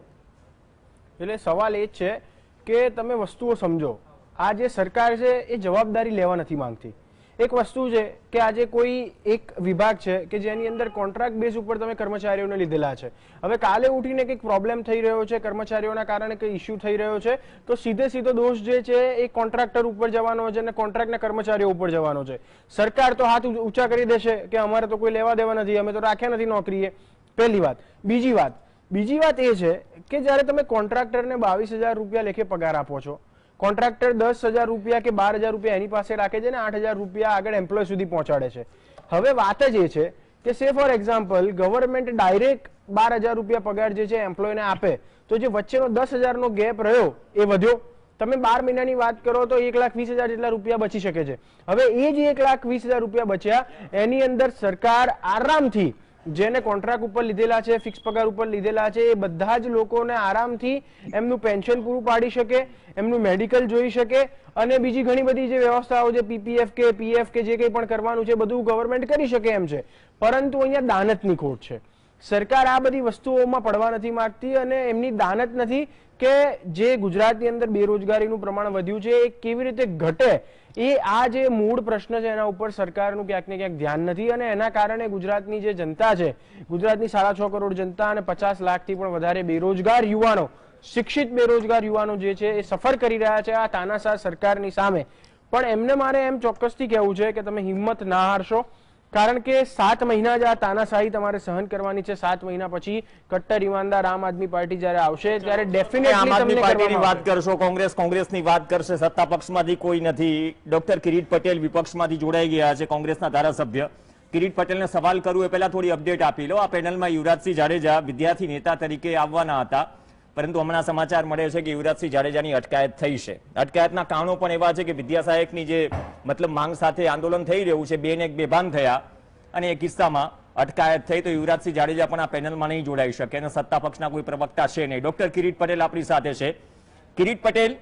Speaker 2: એટલે સવાલ એ જ છે કે તમે વસ્તુઓ સમજો. આ જે સરકાર છે એ જવાબદારી લેવા નથી માંગતી. એક વસ્તુ છે કે આજે કોઈ એક વિભાગ છે કે જેની અંદર કોન્ટ્રાક્ટ બેઝ ઉપર તમે કર્મચારીઓને લીધેલા છે. હવે કાલે ઉઠીને કંઈક પ્રોબ્લેમ થઈ રહ્યો છે, કર્મચારીઓના કારણે કંઈ ઇસ્યુ થઈ રહ્યો છે, તો સીધે સીધો દોષ જે છે એ કોન્ટ્રાક્ટર ઉપર જવાનો છે અને કોન્ટ્રાક્ટના કર્મચારીઓ ઉપર જવાનો છે. સરકાર તો હાથ ઊંચા કરી દેશે કે અમારે તો કોઈ લેવા દેવા નથી, અમે તો રાખ્યા નથી નોકરીએ. પહેલી વાત. બીજી વાત બીજી વાત એ છે કે જ્યારે તમે કોન્ટ્રાક્ટરને બાવીસ હજાર રૂપિયા લેખે પગાર આપો છો, કોન્ટ્રાક્ટર દસ હજાર રૂપિયા કે બાર હજાર રૂપિયા એની પાસે રાખે છે ને આઠ હજાર રૂપિયા આગળ એમ્પ્લોય સુધી પહોંચાડે છે. હવે વાત જ એ છે કે say for example government direct બાર હજાર રૂપિયા પગાર જે છે એમ્પ્લોયને આપે તો જે વચ્ચેનો દસ હજાર નો ગેપ રહ્યો એ વધ્યો. તમે બાર મહિનાની વાત કરો તો એક લાખ વીસ હજાર જેટલા રૂપિયા બચી શકે છે. હવે એ જ એક લાખ વીસ હજાર રૂપિયા બચ્યા એની અંદર સરકાર આરામથી જેને કોન્ટ્રાક્ટ ઉપર લીધેલા છે, ફિક્સ પગાર ઉપર લીધેલા છે, એ બધા જ લોકોને આરામથી એમનું પેન્શન પૂરું પાડી શકે, એમનું મેડિકલ જોઈ શકે અને બીજી ઘણી બધી જે વ્યવસ્થાઓ છે પીપીએફ કે પીએફ કે જે કંઈ પણ કરવાનું છે બધું ગવર્મેન્ટ કરી શકે એમ છે. પરંતુ અહીંયા દાનતની ખોટ છે. સરકાર આ બધી વસ્તુઓમાં પડવા નથી માંગતી અને એમની દાનત નથી કે જે ગુજરાતની અંદર બેરોજગારીનું પ્રમાણ વધ્યું છે એ કેવી રીતે ઘટે, એ આ જે મૂળ પ્રશ્ન છે એના ઉપર સરકારનું ક્યાંક ને ક્યાંક ધ્યાન નથી અને એના કારણે ગુજરાતની જે જનતા છે, ગુજરાતની સાડા છ કરોડ જનતા અને પચાસ લાખથી પણ વધારે બેરોજગાર યુવાનો, શિક્ષિત બેરોજગાર યુવાનો જે છે એ સફર કરી રહ્યા છે આ તાનાશાહ સરકારની સામે. પણ એમને મારે એમ ચોક્કસથી કહેવું છે કે તમે હિંમત ના હારશો, કારણ કે સાત મહિના જ આ તાનાશાહી તમારે સહન કરવાની છે. સાત મહિના પછી કટ્ટર ઈમાનદાર આમ આદમી પાર્ટી જયારે આવશે ત્યારે ડેફિનેટલી
Speaker 1: આમ આદમી પાર્ટીની વાત કરશો, કોંગ્રેસ કોંગ્રેસની વાત કરશે, સત્તા પક્ષમાંથી કોઈ નથી. ડોક્ટર કિરીટ પટેલ વિપક્ષમાંથી જોડાઈ ગયા છે, કોંગ્રેસના ધારાસભ્ય. કિરીટ પટેલને સવાલ કરું એ પહેલા થોડી અપડેટ આપી લો. આ પેનલમાં યુવરાજસિંહ જાડેજા વિદ્યાર્થી નેતા તરીકે આવવાના હતા, પરંતુ હમણાં સમાચાર મળે છે કે યુવરાજસિંહ જાડેજાની અટકાયત થઈ છે. અટકાયતના કારણો પણ એવા છે કે વિદ્યાસહાયકની જે મતલબ માંગ સાથે આંદોલન થઈ રહ્યું છે, બેન એક બેભાન થયા અને એ કિસ્સામાં અટકાયત થઈ, તો યુવરાજસિંહ જાડેજા પણ આ પેનલમાં નહીં જોડાઈ શકે અને સત્તા પક્ષના કોઈ પ્રવક્તા છે નહીં. ડોક્ટર કિરીટ પટેલ આપણી સાથે છે. કિરીટ પટેલ,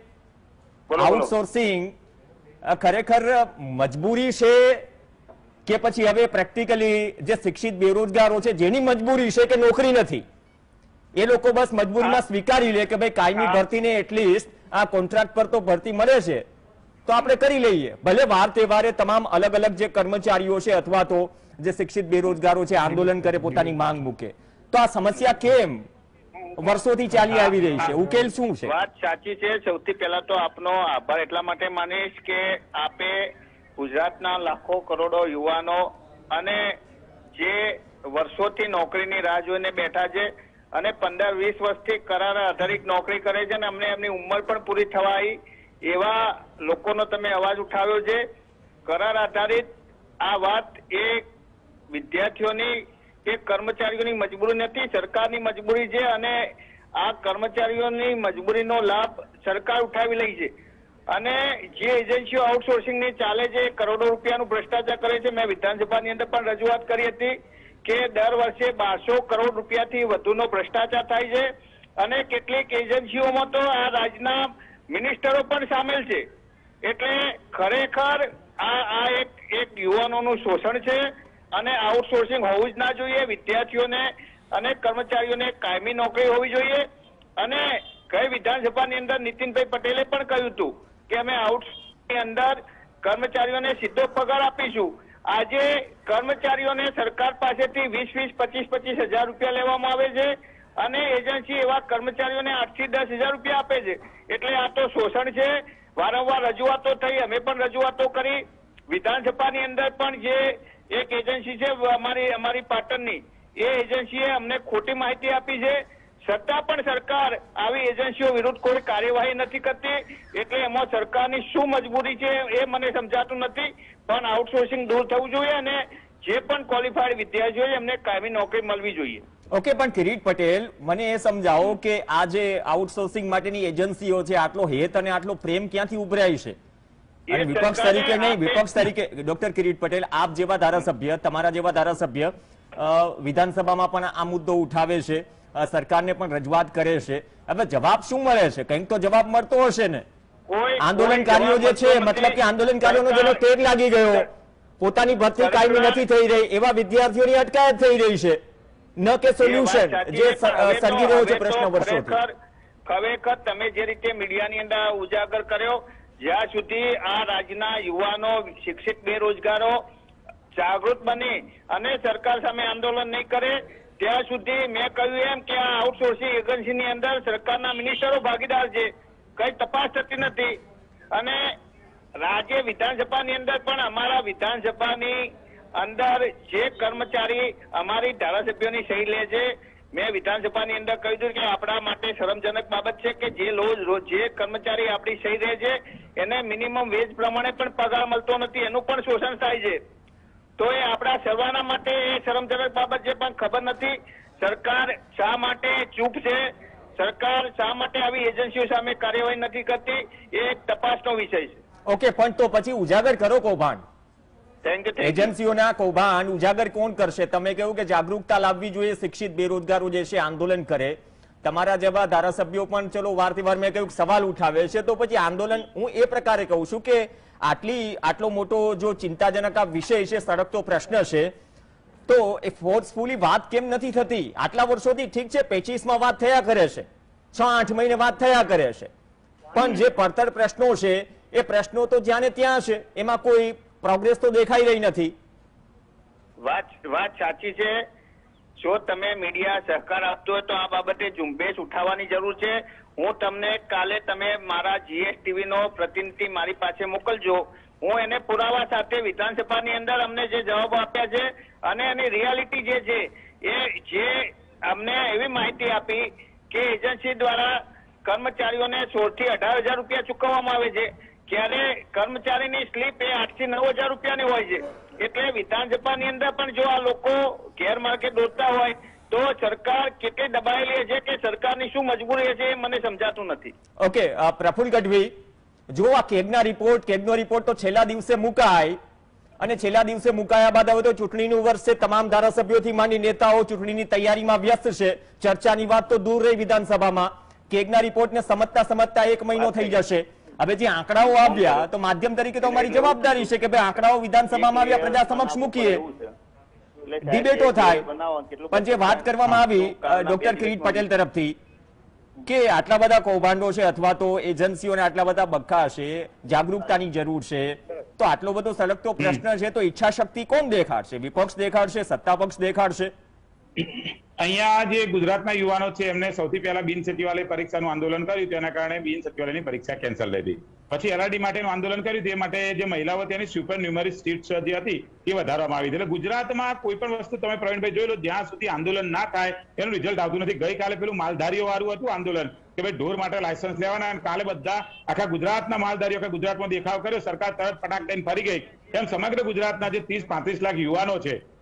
Speaker 1: આઉટસોર્સિંગ ખરેખર મજબૂરી છે કે પછી હવે પ્રેક્ટિકલી જે શિક્ષિત બેરોજગારો છે જેની મજબૂરી છે કે નોકરી નથી, એ લોકો બસ મજબૂરીમાં સ્વીકારી લે કે ભાઈ કાયમી ભરતીને એટલીસ્ટ આ કોન્ટ્રાક્ટ પર તો ભરતી મળે છે તો આપણે કરી લઈએ, ભલે વાર તહેવારે તમામ અલગ અલગ જે કર્મચારીઓ છે અથવા તો જે શિક્ષિત બેરોજગારો છે આંદોલન કરે, પોતાની માંગ મૂકે. તો આ સમસ્યા કેમ વર્ષોથી ચાલી આવી રહી છે? ઉકેલ શું છે?
Speaker 4: વાત સાચી છે. સૌથી પહેલા તો આપનો આભાર એટલા માટે માનીશ કે આપે ગુજરાતના લાખો કરોડો યુવાનો અને જે વર્ષોથી નોકરીની રાહ જોઈને બેઠા છે અને પંદર વીસ વર્ષથી કરાર આધારિત નોકરી કરે છે અને અમને એમની ઉંમર પણ પૂરી થવા આવી એવા લોકોનો તમે અવાજ ઉઠાવ્યો છે. કરાર આધારિત આ વાત એ વિદ્યાર્થીઓની એ કર્મચારીઓની મજબૂરી નથી, સરકારની મજબૂરી છે અને આ કર્મચારીઓની મજબૂરીનો લાભ સરકાર ઉઠાવી લઈ છે. અને જે એજન્સીઓ આઉટસોર્સિંગની ચાલે છે કરોડો રૂપિયાનું ભ્રષ્ટાચાર કરે છે. મેં વિધાનસભાની અંદર પણ રજૂઆત કરી હતી કે દર વર્ષે બારસો કરોડ રૂપિયાથી વધુનો ભ્રષ્ટાચાર થાય છે અને કેટલીક એજન્સીઓમાં તો આ રાજ્યના મિનિસ્ટરો પણ સામેલ છે. એટલે ખરેખર આ આ એક એક યુવાનોનું શોષણ છે અને આઉટસોર્સિંગ હોવું જ ના જોઈએ. વિદ્યાર્થીઓને અને કર્મચારીઓને કાયમી નોકરી હોવી જોઈએ. અને ગઈ વિધાનસભાની અંદર નીતિનભાઈ પટેલે પણ કહ્યું હતું કે અમે આઉટસોર્સિંગની અંદર કર્મચારીઓને સીધો પગાર આપીશું. આજે કર્મચારીઓને સરકાર પાસેથી વીસ વીસ પચીસ પચીસ હજાર રૂપિયા લેવામાં આવે છે અને એજન્સી એવા કર્મચારીઓને આઠ થી દસ હજાર રૂપિયા આપે છે. એટલે આ તો શોષણ છે. વારંવાર રજૂઆતો થઈ, અમે પણ રજૂઆતો કરી. વિધાનસભાની અંદર પણ જે એક એજન્સી છે અમારી અમારી પાટણની, એ એજન્સીએ અમને ખોટી માહિતી આપી છે. છતાં પણ સરકાર આવી એજન્સીઓ વિરુદ્ધ કોઈ કાર્યવાહી નથી કરતી. એટલે એમાં સરકારની શું મજબૂરી છે એ મને સમજાતું નથી. પણ આઉટસોર્સિંગ દૂર થવું જોઈએ અને જે પણ ક્વોલિફાઈડ વિદ્યાર્થીઓ છે એમને કાયમી નોકરી મળવી જોઈએ.
Speaker 1: ઓકે, પણ કિરીટ પટેલ, મને એ સમજાવો કે આ જે આઉટસોર્સિંગ માટેની એજન્સીઓ છે, આટલો હેત અને આટલો પ્રેમ ક્યાંથી ઉભરાય છે? અને વિપક્ષ તરીકે નહીં, વિપક્ષ તરીકે ડોક્ટર કિરીટ પટેલ, આપ જેવા ધારાસભ્ય, તમારા જેવા ધારાસભ્ય વિધાનસભામાં પણ આ મુદ્દો ઉઠાવે છે, સરકારને પણ રજૂઆત કરે છે. હવે જવાબ શું મળે છે? કંઈક તો જવાબ મળતો હશે ને? આંદોલનકારીઓ જે છે, મતલબ કે આંદોલનકારીઓનો જેનો તેગ લાગી ગયો, પોતાની ભરતી કાયમી નથી થઈ રહી, એવા વિદ્યાર્થીઓની અટકાયત થઈ રહી છે, ન કે સોલ્યુશન જે સર્જી રહ્યો છે પ્રશ્ન વર્ષોથી.
Speaker 4: ખરેખર તમે જે રીતે મીડિયાની અંદર ઉજાગર કર્યો, જ્યાં સુધી આ રાજ્યના યુવાનો, શિક્ષિત બેરોજગારો જાગૃત બની અને સરકાર સામે આંદોલન નહીં કરે ત્યાં સુધી મેં કહ્યું એમ કે આ આઉટસોર્સિંગ એજન્સીની અંદર સરકારના મિનિસ્ટરો ભાગીદાર છે. કઈ તપાસ થતી નથી. અને રાજ્ય વિધાનસભાની અંદર પણ અમારા વિધાનસભાની અંદર જે કર્મચારી અમારી ધારાસભ્યોની સહી લે છે, મેં વિધાનસભાની અંદર કહ્યું હતું કે આપણા માટે શરમજનક બાબત છે કે જે રોજ જે કર્મચારી આપણી સહી લે છે એને મિનિમમ વેજ પ્રમાણે પણ પગાર મળતો નથી, એનું પણ શોષણ થાય છે. તો એ આપણા સર્વાના માટે એ શરમજનક બાબત છે. પણ ખબર નથી સરકાર શા માટે ચૂપ છે, સરકાર શા માટે આવી એજન્સીઓ સામે કાર્યવાહી નથી કરતી, એ એક તપાસનો વિષય છે.
Speaker 1: ઓકે, પણ તો પછી ઉજાગર કરો કૌભાંડ. એજન્સીઓના કૌભાંડ ઉજાગર કોણ કરશે? તમે કહ્યું કે જાગૃતતા લાવવી જોઈએ, શિક્ષિત બેરોજગારો જે છે આંદોલન કરે. તમારા જેવા ધારાસભ્યો પણ ચલો વારથી વાર મેં કહ્યું સવાલ ઉઠાવે છે, તો પછી આંદોલન, હું એ પ્રકારે કહું છું કે આટલી આટલો મોટો જો ચિંતાજનક આ વિષય છે, સળગતો પ્રશ્ન છે, તો એ ફોર્સફુલી વાત કેમ નથી થતી? આટલા વર્ષોથી ઠીક છે, પેચીસ માં વાત થયા કરે છે, છ આઠ મહિને વાત થયા કરે છે, પણ જે પડતર પ્રશ્નો છે એ પ્રશ્નો તો જ્યાં ને ત્યાં છે, એમાં કોઈ પ્રોગ્રેસ તો દેખાઈ રહી નથી.
Speaker 4: વાત વાત સાચી છે. જો તમે મીડિયા સહકાર આપતો હોય તો આ બાબતે ઝુંબેશ ઉઠાવવાની જરૂર છે. હું તમને કાલે તમે મારા જીએસટીવી નો પ્રતિનિધિ મારી પાસે મોકલજો. હું એને પુરાવા સાથે વિધાનસભાની અંદર અમને જે જવાબો આપ્યા છે અને એની રિયાલિટી જે છે એ જે અમને એવી માહિતી આપી કે એજન્સી દ્વારા કર્મચારીઓને સોળ થી અઢાર હજાર રૂપિયા ચૂકવવામાં આવે છે, ત્યારે કર્મચારીની સ્લીપ એ આઠ થી નવ હજાર રૂપિયાની હોય છે. એટલે વિધાનસભાની અંદર પણ જો આ લોકો ગેરમાર્ગે દોડતા હોય તો સરકાર કેટલી દબાયેલી છે કે સરકારની શું મજબૂરી છે એ મને સમજાતું નથી.
Speaker 1: ઓકે, પ્રફુલ ગઢવી, જો આ કેગના રિપોર્ટ કેગનો રિપોર્ટ તો છેલ્લા દિવસે મુકાય અને છેલ્લા દિવસે મુકાયા બાદ હવે તો ચૂંટણીનું વર્ષ છે, તમામ ધારાસભ્યોથી માંડી નેતાઓ ચૂંટણીની તૈયારીમાં વ્યસ્ત છે. ચર્ચાની વાત તો દૂર રહી વિધાનસભામાં. કેગના રિપોર્ટને સમજતા સમજતા એક મહિનો થઈ જશે. હવે જે આંકડાઓ આવ્યા, તો માધ્યમ તરીકે તો અમારી જવાબદારી છે કે ભાઈ આંકડાઓ વિધાનસભામાં આવ્યા, પ્રજા સમક્ષ મૂકીએ, ડિબેટો થાય. પણ જે વાત કરવામાં આવી ડોક્ટર કિરીટ પટેલ તરફથી કે આટલા બધા કૌભાંડો છે અથવા તો એજન્સીઓને આટલા બધા બક્કા છે, જાગૃતતાની જરૂર છે, તો આટલો બધો સળગતો પ્રશ્ન છે, તો ઈચ્છા શક્તિ કોણ દેખાડશે? વિપક્ષ દેખાડશે, સત્તા પક્ષ દેખાડશે?
Speaker 3: અહીંયા જે ગુજરાતના યુવાનો છે એમને સૌથી પહેલા બિન સચિવાલય પરીક્ષાનું આંદોલન કર્યું, તેના કારણે બિન સચિવાલયની પરીક્ષા કેન્સલ થઈ હતી. પછી એલઆરડી માટેનું આંદોલન કર્યું, તે માટે જે મહિલાઓ તેની સુપર ન્યુમેરી સીટ્સ જે હતી એ વધારવામાં આવી. એટલે ગુજરાતમાં કોઈ પણ વસ્તુ તમે પ્રવીણભાઈ જોઈ લો, જ્યાં સુધી આંદોલન ના થાય એનું રિઝલ્ટ આવતું નથી. ગઈકાલે પેલું માલધારીઓ વાળું હતું આંદોલન કે ભાઈ ઢોર માટે લાયસન્સ લેવાના, અને કાલે બધા આખા ગુજરાતના માલધારીઓ આખા ગુજરાતમાં દેખાવ કર્યો, સરકાર તરત ફટાક દઈને ફરી ગઈ. એમ સમગ્ર ગુજરાતના જે ત્રીસ પાંત્રીસ લાખ યુવાનો છે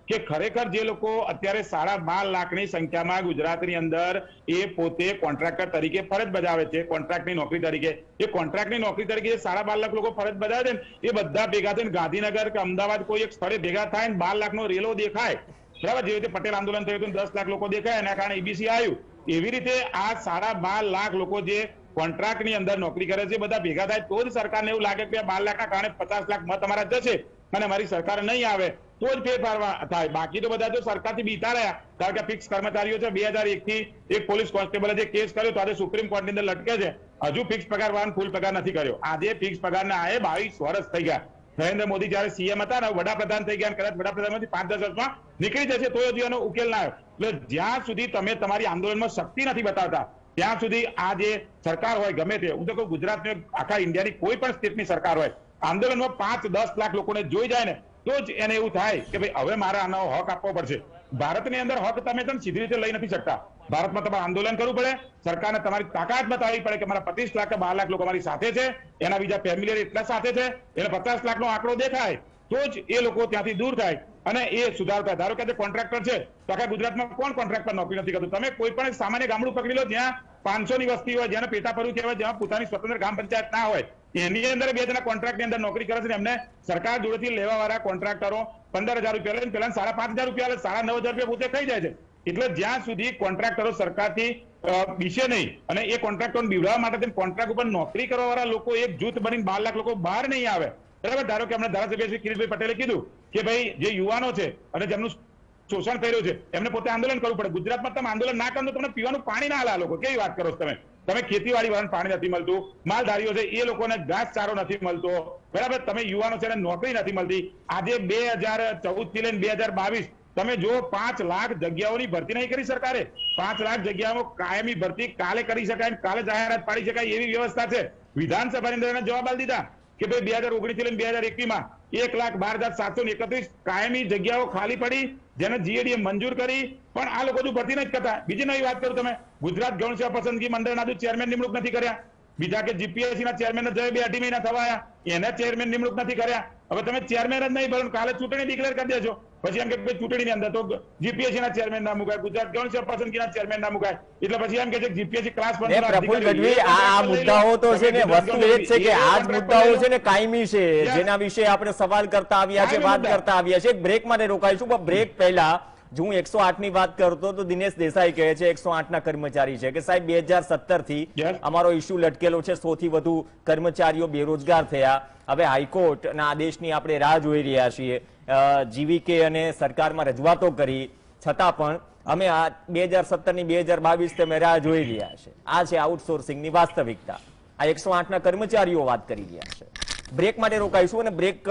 Speaker 3: કે ખરેખર જે લોકો અત્યારે સાડા બાર લાખની સંખ્યામાં ગુજરાતની અંદર એ પોતે કોન્ટ્રાક્ટર તરીકે ફરજ બજાવે છે, કોન્ટ્રાક્ટની નોકરી તરીકે, એ કોન્ટ્રાક્ટની નોકરી તરીકે સાડા બાર લાખ લોકો ફરજ બજાવે છે ને એ બધા ભેગા થઈને ગાંધીનગર કે અમદાવાદ કોઈ એક સ્થળે ભેગા થાય ને બાર લાખનો રેલો દેખાય, બરાબર, જેવી રીતે પટેલ આંદોલન થયું હતું દસ લાખ લોકો દેખાય એના કારણે ઈબીસી આવ્યું, એવી રીતે આ સાડા બાર લાખ લોકો જે કોન્ટ્રાક્ટની અંદર નોકરી કરે છે બધા ભેગા થાય તો જ સરકારને એવું લાગે કે બાર લાખના કારણે પચાસ લાખ મત અમારા જશે અને મારી સરકાર નહીં આવે તો જ ફેરફાર થાય. બાકી તો બધા જો સરકારથી બીતા રહ્યા, કારણ કે ફિક્સ કર્મચારીઓ છે, બે હજાર એક થી એક પોલીસ કોન્સ્ટેબલે જે કેસ કર્યો તો આજે સુપ્રીમ કોર્ટની અંદર લટકે છે, હજુ ફિક્સ પગાર વાળાને ફૂલ પગાર નથી કર્યો. આજે ફિક્સ પગારના આએ બાવીસ વર્ષ થઈ ગયા. નરેન્દ્ર મોદી જયારે સીએમ હતા ને વડાપ્રધાન થઈ ગયા, કદાચ વડાપ્રધાનમાંથી પાંચ દસ વર્ષમાં નીકળી જશે તો હજુ એનો ઉકેલ ના આવ્યો. એટલે જ્યાં સુધી તમે તમારી આંદોલનમાં શક્તિ નથી બતાવતા ત્યાં સુધી આ જે સરકાર હોય ગમે તે, હું તો કહું ગુજરાતની આખા ઇન્ડિયાની કોઈ પણ સ્ટેટની સરકાર હોય, આંદોલનમાં પાંચ દસ લાખ લોકોને જોઈ જાય ને તો જ એને એવું થાય કે ભાઈ હવે મારે આનો હક આપવો પડશે. ભારતની અંદર હક તમે છે સીધી રીતે લઈ નથી શકતા. ભારતમાં તમારે આંદોલન કરવું પડે, સરકારને તમારી તાકાત બતાવવી પડે કે મારા પચીસ લાખ કે બાર લાખ લોકો મારી સાથે છે, એના બીજા ફેમિલી એટલા સાથે છે, એને પચાસ લાખનો આંકડો દેખાય તો જ એ લોકો ત્યાંથી દૂર થાય અને એ સુધાર થાય. ધારો કે કોન્ટ્રાક્ટર છે તો આખા ગુજરાતમાં કોણ કોન્ટ્રાક્ટ પર નોકરી નથી કરતું? તમે કોઈ પણ સામાન્ય ગામડું પકડી લો જ્યાં પાંચસો ની વસ્તી હોય, જેને પેટા ફરવું કહેવાય, જ્યાં પોતાની સ્વતંત્ર ગ્રામ પંચાયત ના હોય, એની અંદર બે જણા કોન્ટ્રાક્ટની અંદર નોકરી કરે છે, એમને સરકાર જોડેથી લેવા વાળા કોન્ટ્રાક્ટરો પંદર હજાર રૂપિયા લે, પેલા સાડા પાંચ હજાર રૂપિયા લે, સાડા નવ હજાર રૂપિયા પોતે ખાઈ જાય છે. એટલે જ્યાં સુધી કોન્ટ્રાક્ટરો સરકારથી બીશે નહીં અને એ કોન્ટ્રાક્ટરોને બીવડાવવા માટે કોન્ટ્રાક્ટ ઉપર નોકરી કરવા વાળા લોકો એક જૂથ બનીને બાર લાખ લોકો બહાર નહીં આવે, બરાબર. ધારો કે હમણાં ધારાસભ્ય શ્રી કિરીટભાઈ પટેલે કીધું કે ભાઈ જે યુવાનો છે અને જેમનું શોષણ થઈ રહ્યું છે એમને પોતે આંદોલન કરવું પડે. ગુજરાતમાં તમે આંદોલન ના કરો તો તમને પીવાનું પાણી ના હાલે. લોકો કેવી વાત કરો છો તમે? તમે ખેતીવાડી વાળાને પાણી નથી મળતું, માલધારીઓ છે એ લોકોને ઘાસ ચારો નથી મળતો, બરાબર. તમે યુવાનો છે એને નોકરી નથી મળતી. આજે બે હજાર ચૌદ થી લઈને બે હજાર બાવીસ તમે જો પાંચ લાખ જગ્યાઓની ભરતી નહીં કરી સરકારે. પાંચ લાખ જગ્યાઓ કાયમી ભરતી કાલે કરી શકાય, કાલે જાહેરાત પાડી શકાય એવી વ્યવસ્થા છે. વિધાનસભાની અંદર એને જવાબ આપી દીધા કે ભાઈ બે હજાર ઓગણીસ થી લઈને બે હજાર એકવીસ માં એક લાખ બાર હજાર સાતસો ને એકત્રીસ કાયમી જગ્યાઓ ખાલી પડી જેને જીએડીએ મંજૂર કરી, પણ આ લોકો હજુ ભરતી નથી કરતા. બીજી નવી વાત કરું, તમે ગુજરાત ગૌણ સેવા પસંદગી મંડળના હજુ ચેરમેન નિમણૂક નથી કર્યા. બીજા કે જીપીએસસી ના ચેરમેન જય બે અઢી મહિના થવા આવ્યા, એને ચેરમેન નિમણૂક નથી કર્યા. હવે તમે ચેરમેન જ નહીં ભરો, કાલે ચૂંટણી ડિક્લેર કરી દેજો, પછી એમ કે ચૂંટણીની અંદર તો જીપીએસસી ના ચેરમેન ના મુકાય, ગુજરાત ગૌણ સેવા પસંદગી ના ચેરમેન ના મુકાય, એટલે પછી એમ કે જીપીએસસી ક્લાસ
Speaker 1: પ્રફુલ્લ ગઢવી આ મુદ્દાઓ તો છે ને વસ્તુ એ જ છે કે આ જ મુદ્દાઓ છે ને કાયમી છે, જેના વિશે આપણે સવાલ કરતા આવ્યા છે, વાત કરતા આવ્યા છે. બ્રેક માટે રોકાઈશું, પણ બ્રેક પહેલા જો હું એકસો આઠ ની વાત કરતો તો દિનેશ દેસાઈ કહે છે એકસો આઠ ના કર્મચારી છે કે સાહેબ બે હજાર સત્તર થી અમારો ઇસ્યુ લટકેલો છે, સો થી વધુ કર્મચારીઓ બેરોજગાર થયા. હવે હાઈકોર્ટના આદેશની આપણે રાહ જોઈ રહ્યા છીએ. જીવીકે અને સરકારમાં રજૂઆતો કરી છતાં પણ અમે આ બે હજાર સત્તર ની બે હજાર બાવીસ તમે રાહ જોઈ રહ્યા છે. આ છે આઉટસોર્સિંગની વાસ્તવિકતા. આ એકસો આઠ ના કર્મચારીઓ વાત કરી રહ્યા છે. બ્રેક માટે રોકાઈશું અને બ્રેક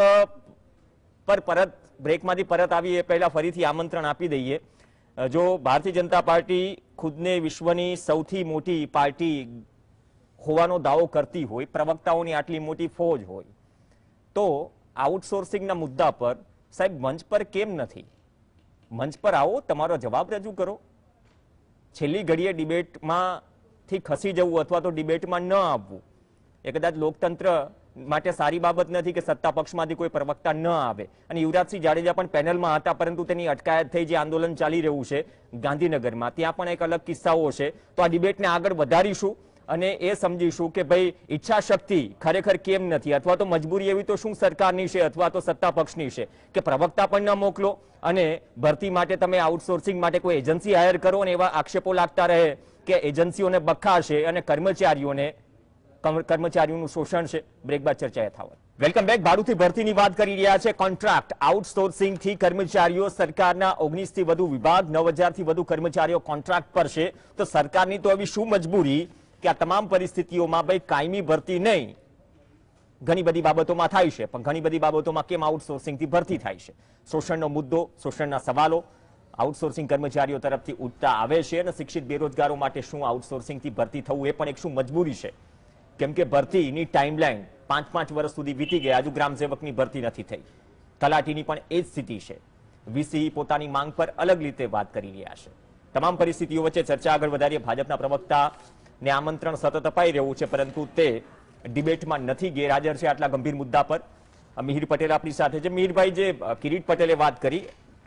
Speaker 1: પર પરત બ્રેકમાંથી પરત આવી એ પહેલા ફરીથી આમંત્રણ આપી દઈએ. જો ભારતીય જનતા પાર્ટી ખુદને વિશ્વની સૌથી મોટી પાર્ટી હોવાનો દાવો કરતી હોય, પ્રવક્તાઓની આટલી મોટી ફોજ હોય, તો આઉટસોર્સિંગના મુદ્દા પર સાહેબ મંચ પર કેમ નથી? મંચ પર આવો, તમારો જવાબ રજૂ કરો. છેલ્લી ઘડીએ ડિબેટમાંથી ખસી જવું અથવા તો ડિબેટમાં ન આવવું એ કદાચ લોકતંત્ર માટે સારી બાબત નથી કે સત્તા પક્ષમાંથી કોઈ પ્રવક્તા ન આવે. અને યુવરાજસિંહ જાડેજા પણ પેનલમાં હતા, પરંતુ તેની અટકાયત થઈ. જે આંદોલન ચાલી રહ્યું છે ગાંધીનગરમાં, ત્યાં પણ એક અલગ કિસ્સાઓ છે. તો આ ડિબેટને આગળ વધારીશું અને એ સમજીશું કે ભાઈ ઈચ્છા શક્તિ ખરેખર કેમ નથી, અથવા તો મજબૂરી એવી તો શું સરકારની છે અથવા તો સત્તા પક્ષની છે કે પ્રવક્તા પણ ન મોકલો અને ભરતી માટે તમે આઉટસોર્સિંગ માટે કોઈ એજન્સી હાયર કરો અને એવા આક્ષેપો લાગતા રહે કે એજન્સીઓને બખાશે અને કર્મચારીઓને કર્મચારીઓનું શોષણ છે. બ્રેક બાદ ચર્ચા યથાવત. Welcome back. ભાડુથી ભરતીની વાત કરી રહ્યા છે. કોન્ટ્રાક્ટ આઉટસોર્સિંગ થી કર્મચારીઓ, સરકારના ઓગણીસ થી વધુ વિભાગ, નવ હજાર થી વધુ કર્મચારીઓ કોન્ટ્રાક્ટ પર છે. તો સરકારની તો એવી શું મજબૂરી કે આ તમામ પરિસ્થિતિઓમાં ભાઈ કાયમી ભરતી નહીં, ઘણી બધી બાબતોમાં થાય છે, પણ ઘણી બધી બાબતોમાં કેમ આઉટસોર્સિંગથી ભરતી થાય છે? શોષણનો મુદ્દો, શોષણના સવાલો આઉટસોર્સિંગ કર્મચારીઓ તરફથી ઉઠતા આવે છે અને શિક્ષિત બેરોજગારો માટે શું આઉટસોર્સિંગથી ભરતી થવું એ પણ એક શું મજબૂરી છે? કેમ કે ભરતીની ટાઈમલાઈન પાંચ પાંચ વર્ષ સુધી વીતી ગયા, હજુ ગ્રામસેવકની ભરતી નથી થઈ. તલાટીની પણ એ જ સ્થિતિ છે. વીસી પોતાની માંગ પર અલગ રીતે વાત કરી રહ્યા છે. તમામ પરિસ્થિતિઓ વચ્ચે ચર્ચા આગળ વધારીએ. ભાજપના પ્રવક્તાને આમંત્રણ સતત અપાઈ રહ્યું છે, પરંતુ તે ડિબેટમાં નથી ગેરહાજર છે આટલા ગંભીર મુદ્દા પર. મિહિર પટેલ આપણી સાથે છે. મિહિરભાઈ, જે કિરીટ પટેલે વાત કરી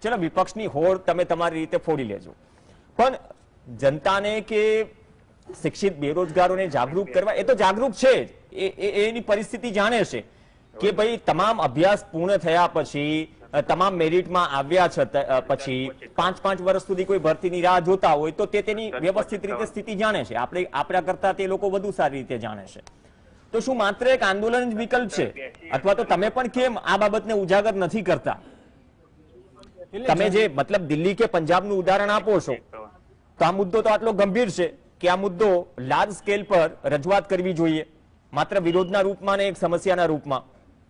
Speaker 1: ચલો વિપક્ષની હોડ તમે તમારી રીતે ફોડી લેજો, પણ જનતાને કે શિક્ષિત બેરોજગારોને જાગૃત કરવા, એ તો જાગૃત છે જ, એ એની પરિસ્થિતિ જાણે છે કે ભાઈ તમામ અભ્યાસ પૂર્ણ થયા પછી, તમામ મેરિટમાં આવ્યા છતાં પછી પાંચ પાંચ વર્ષ સુધી કોઈ ભરતીની રાહ જોતા હોય તો તે તેની વ્યવસ્થિત રીતે સ્થિતિ જાણે છે. આપણે આપણા કરતા તે લોકો વધુ સારી રીતે જાણે છે. તો શું માત્ર એક આંદોલન જ વિકલ્પ છે, અથવા તો તમે પણ કેમ આ બાબતને ઉજાગર નથી કરતા? તમે જે મતલબ દિલ્હી કે પંજાબનું ઉદાહરણ આપો છો, તો આ મુદ્દો તો આટલો ગંભીર છે કે આ મુદ્દો લાર્જ સ્કેલ પર રજૂઆત કરવી જોઈએ, માત્ર વિરોધના રૂપમાં ને એક સમસ્યાના રૂપમાં.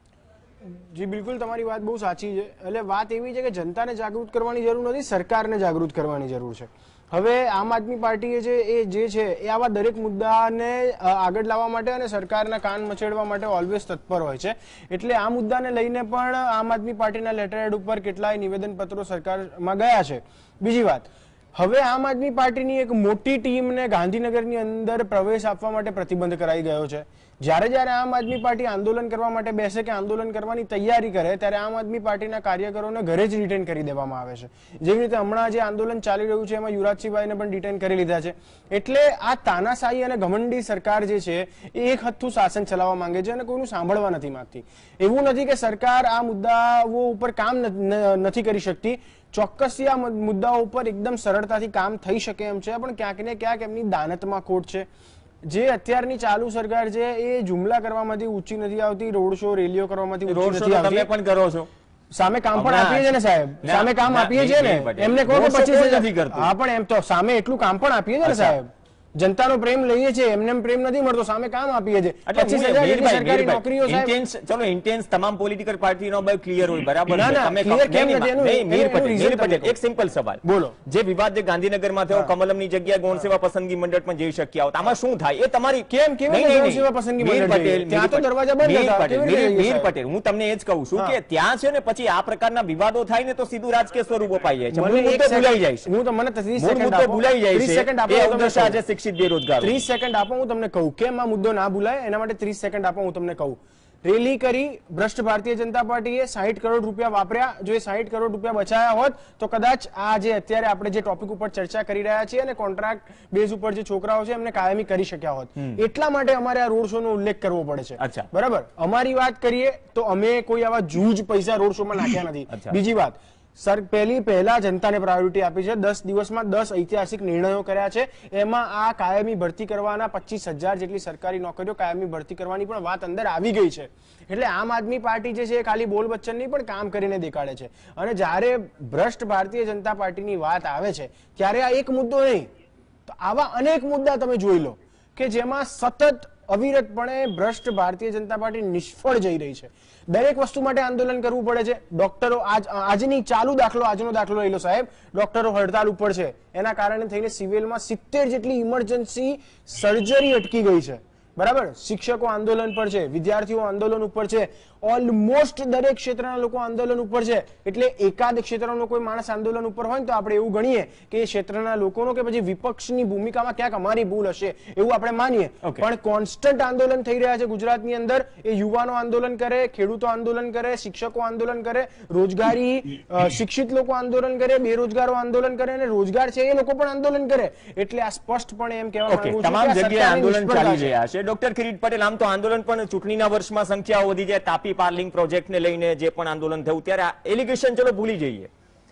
Speaker 2: જી બિલકુલ, તમારી વાત બહુ સાચી છે. એટલે વાત એવી છે કે જનતાને જાગૃત કરવાની જરૂર નથી, સરકારને જાગૃત કરવાની જરૂર છે. હવે આમ આદમી પાર્ટીએ જે એ જે છે એ આવા દરેક મુદ્દાને આગળ લાવવા માટે અને સરકારના કાન મચેડવા માટે ઓલવેઝ તત્પર હોય છે. એટલે આ મુદ્દાને લઈને પણ આમ આદમી પાર્ટીના લેટરહેડ ઉપર કેટલાય નિવેદનપત્રો સરકારમાં ગયા છે. બીજી વાત, હવે આમ આદમી પાર્ટીની એક મોટી ટીમને ગાંધીનગરની અંદર પ્રવેશ આપવા માટે પ્રતિબંધ કરાઈ ગયો છે. જ્યારે જ્યારે આમ આદમી પાર્ટી આંદોલન કરવા માટે બેસે કે આંદોલન કરવાની તૈયારી કરે ત્યારે આમ આદમી પાર્ટીના કાર્યકરોને ઘરે જ ડિટેન કરી દેવામાં આવે છે. જેવી રીતે હમણાં જે આંદોલન ચાલી રહ્યું છે એમાં યુવરાજસિંહભાઈને પણ ડિટેન કરી લીધા છે. એટલે આ તાનાશાહી અને ઘમંડી સરકાર જે છે એ એક હદથી શાસન ચલાવવા માંગે છે અને કોઈનું સાંભળવા નથી માંગતી. એવું નથી કે સરકાર આ મુદ્દાઓ ઉપર કામ નથી કરી શકતી, ચોક્કસ આ મુદ્દાઓ ઉપર એકદમ સરળતાથી કામ થઈ શકે એમ છે, પણ ક્યાંક ને ક્યાંક એમની દાનતમાં ખોટ છે. જે અત્યારની ચાલુ સરકાર છે એ જુમલા કરવામાંથી ઊંચી નથી આવતી, રોડ શો રેલીઓ કરવામાંથી ઊંચી નથી આવતી.
Speaker 1: તમે પણ કરો છો,
Speaker 2: સામે કામ પણ આપીએ છીએ ને સાહેબ, સામે કામ આપીએ છીએ ને, એમને કહો કે પચીસ હજાર, હા પણ એમ તો સામે એટલું કામ પણ આપીએ છીએ ને સાહેબ, જનતાનો પ્રેમ લઈએ છીએ, એમને પ્રેમ નથી મળતો, સામે કામ આપીએ છીએ. પચીસ હજાર જેટલી સરકારી નોકરીઓ
Speaker 1: ઇન્ટેન્સ, ચલો ઇન્ટેન્સ તમામ પોલિટિકલ પાર્ટીનો બહુ ક્લિયર હોય, બરાબર?
Speaker 2: તમે ક્લિયર કેમ નથી? એનું
Speaker 1: મીર પટેલ, મીર પટેલ એક સિમ્પલ સવાલ
Speaker 2: બોલો.
Speaker 1: જે વિવાદ જે ગાંધીનગરમાં થયો, કમલમની જગ્યાએ ગૌણ સેવા પસંદગી મંડળ પણ જઈ શક્યા હોત, આમાં શું થાય? એ તમારી
Speaker 2: કેમ કેવી ગૌણ સેવા પસંદગી મંડળ પટેલ ત્યાં તો દરવાજા બંધ હતા.
Speaker 1: મીર પટેલ, હું તમને એ જ કહું છું કે ત્યાં છે ને પછી આ પ્રકારના વિવાદો થાય ને તો સીધું રાજકીય સ્વરૂપ અપાઈ જાય છે, મૂળ મુદ્દો ભૂલાઈ જાય છે.
Speaker 2: હું તમને ત્રીસ
Speaker 1: મૂળ મુદ્દો ભૂલાઈ જાય છે. એ અવદશા છે શિક્ષિત બેરોજગાર.
Speaker 2: ત્રીસ સેકન્ડ આપો, હું તમને કહું કેમ આ મુદ્દો ના ભૂલાય એના માટે ત્રીસ સેકન્ડ આપો, હું તમને કહું. રેલી કરી ભ્રષ્ટ ભારતીય જનતા પાર્ટીએ સાહીઠ કરોડ રૂપિયા વાપર્યા. જો એ સાહીઠ કરોડ રૂપિયા બચાયા હોત તો કદાચ આ જે અત્યારે આપણે જે ટોપિક ઉપર ચર્ચા કરી રહ્યા છીએ અને કોન્ટ્રાક્ટ બેઝ ઉપર જે છોકરાઓ છે એમને કાયમી કરી શક્યા હોત. એટલા માટે અમારે આ રોડ શો નો ઉલ્લેખ કરવો પડે છે, બરાબર? અમારી વાત કરીએ તો અમે કોઈ આવા જૂજ પૈસા રોડ શો માં નાખ્યા નથી. બીજી વાત, સર પહેલી પહેલા જનતાને પ્રાયોરિટી આપી છે. દસ દિવસમાં દસ ઐતિહાસિક નિર્ણયો કર્યા છે. એમાં આ કાયમી ભરતી કરવાના પચીસ હજાર જેટલી સરકારી નોકરીઓ કાયમી ભરતી કરવાની પણ વાત અંદર આવી ગઈ છે. એટલે આમ આદમી પાર્ટી જે છે એ ખાલી બોલ બચ્ચન નહીં પણ કામ કરીને દેખાડે છે. અને જ્યારે ભ્રષ્ટ ભારતીય જનતા પાર્ટીની વાત આવે છે ત્યારે આ એક મુદ્દો નહીં, તો આવા અનેક મુદ્દા તમે જોઈ લો કે જેમાં સતત અવિરતપણે ભ્રષ્ટ ભારતીય જનતા પાર્ટી નિષ્ફળ જઈ રહી છે. દરેક વસ્તુ માટે આંદોલન કરવું પડે છે. ડોક્ટરો આજ આજની ચાલુ દાખલો આજનો દાખલો લઈ લો સાહેબ, ડોક્ટરો હડતાલ ઉપર છે, એના કારણે થઈને સિવિલમાં સિત્તેર જેટલી ઇમરજન્સી સર્જરી અટકી ગઈ છે, બરાબર? શિક્ષકો આંદોલન પર છે, વિદ્યાર્થીઓ આંદોલન ઉપર છે, ઓલમોસ્ટ દરેક ક્ષેત્રના લોકો આંદોલન ઉપર છે. એટલે એકાદ ક્ષેત્રનો કોઈ માણસ આંદોલન ઉપર હોય તો આપણે એવું ગણીએ કે એ ક્ષેત્રના લોકોનો કે પછી વિપક્ષની ભૂમિકામાં ક્યાંક અમારી ભૂલ હશે એવું આપણે માનીએ. પણ કોન્સ્ટન્ટ આંદોલન થઈ રહ્યા છે ગુજરાતની અંદર. એ યુવાનો આંદોલન કરે, ખેડૂતો આંદોલન કરે, શિક્ષકો આંદોલન કરે, રોજગારી શિક્ષિત લોકો આંદોલન કરે, બેરોજગારો આંદોલન કરે અને રોજગાર છે એ લોકો પણ આંદોલન કરે. એટલે આ સ્પષ્ટપણે એમ કહેવા માંગુ છું
Speaker 1: તમામ જગ્યાએ આંદોલન ચાલી રહ્યા છે. ડોક્ટર કિરીટ પટેલ, આમ તો આંદોલન પણ ચૂંટણીના વર્ષમાં સંખ્યાઓ વધી જાય, તાપી પાર્લિંગ પ્રોજેક્ટને લઈને જે પણ આંદોલન થયું ત્યારે એલિગેશન ચલો ભૂલી જઈએ,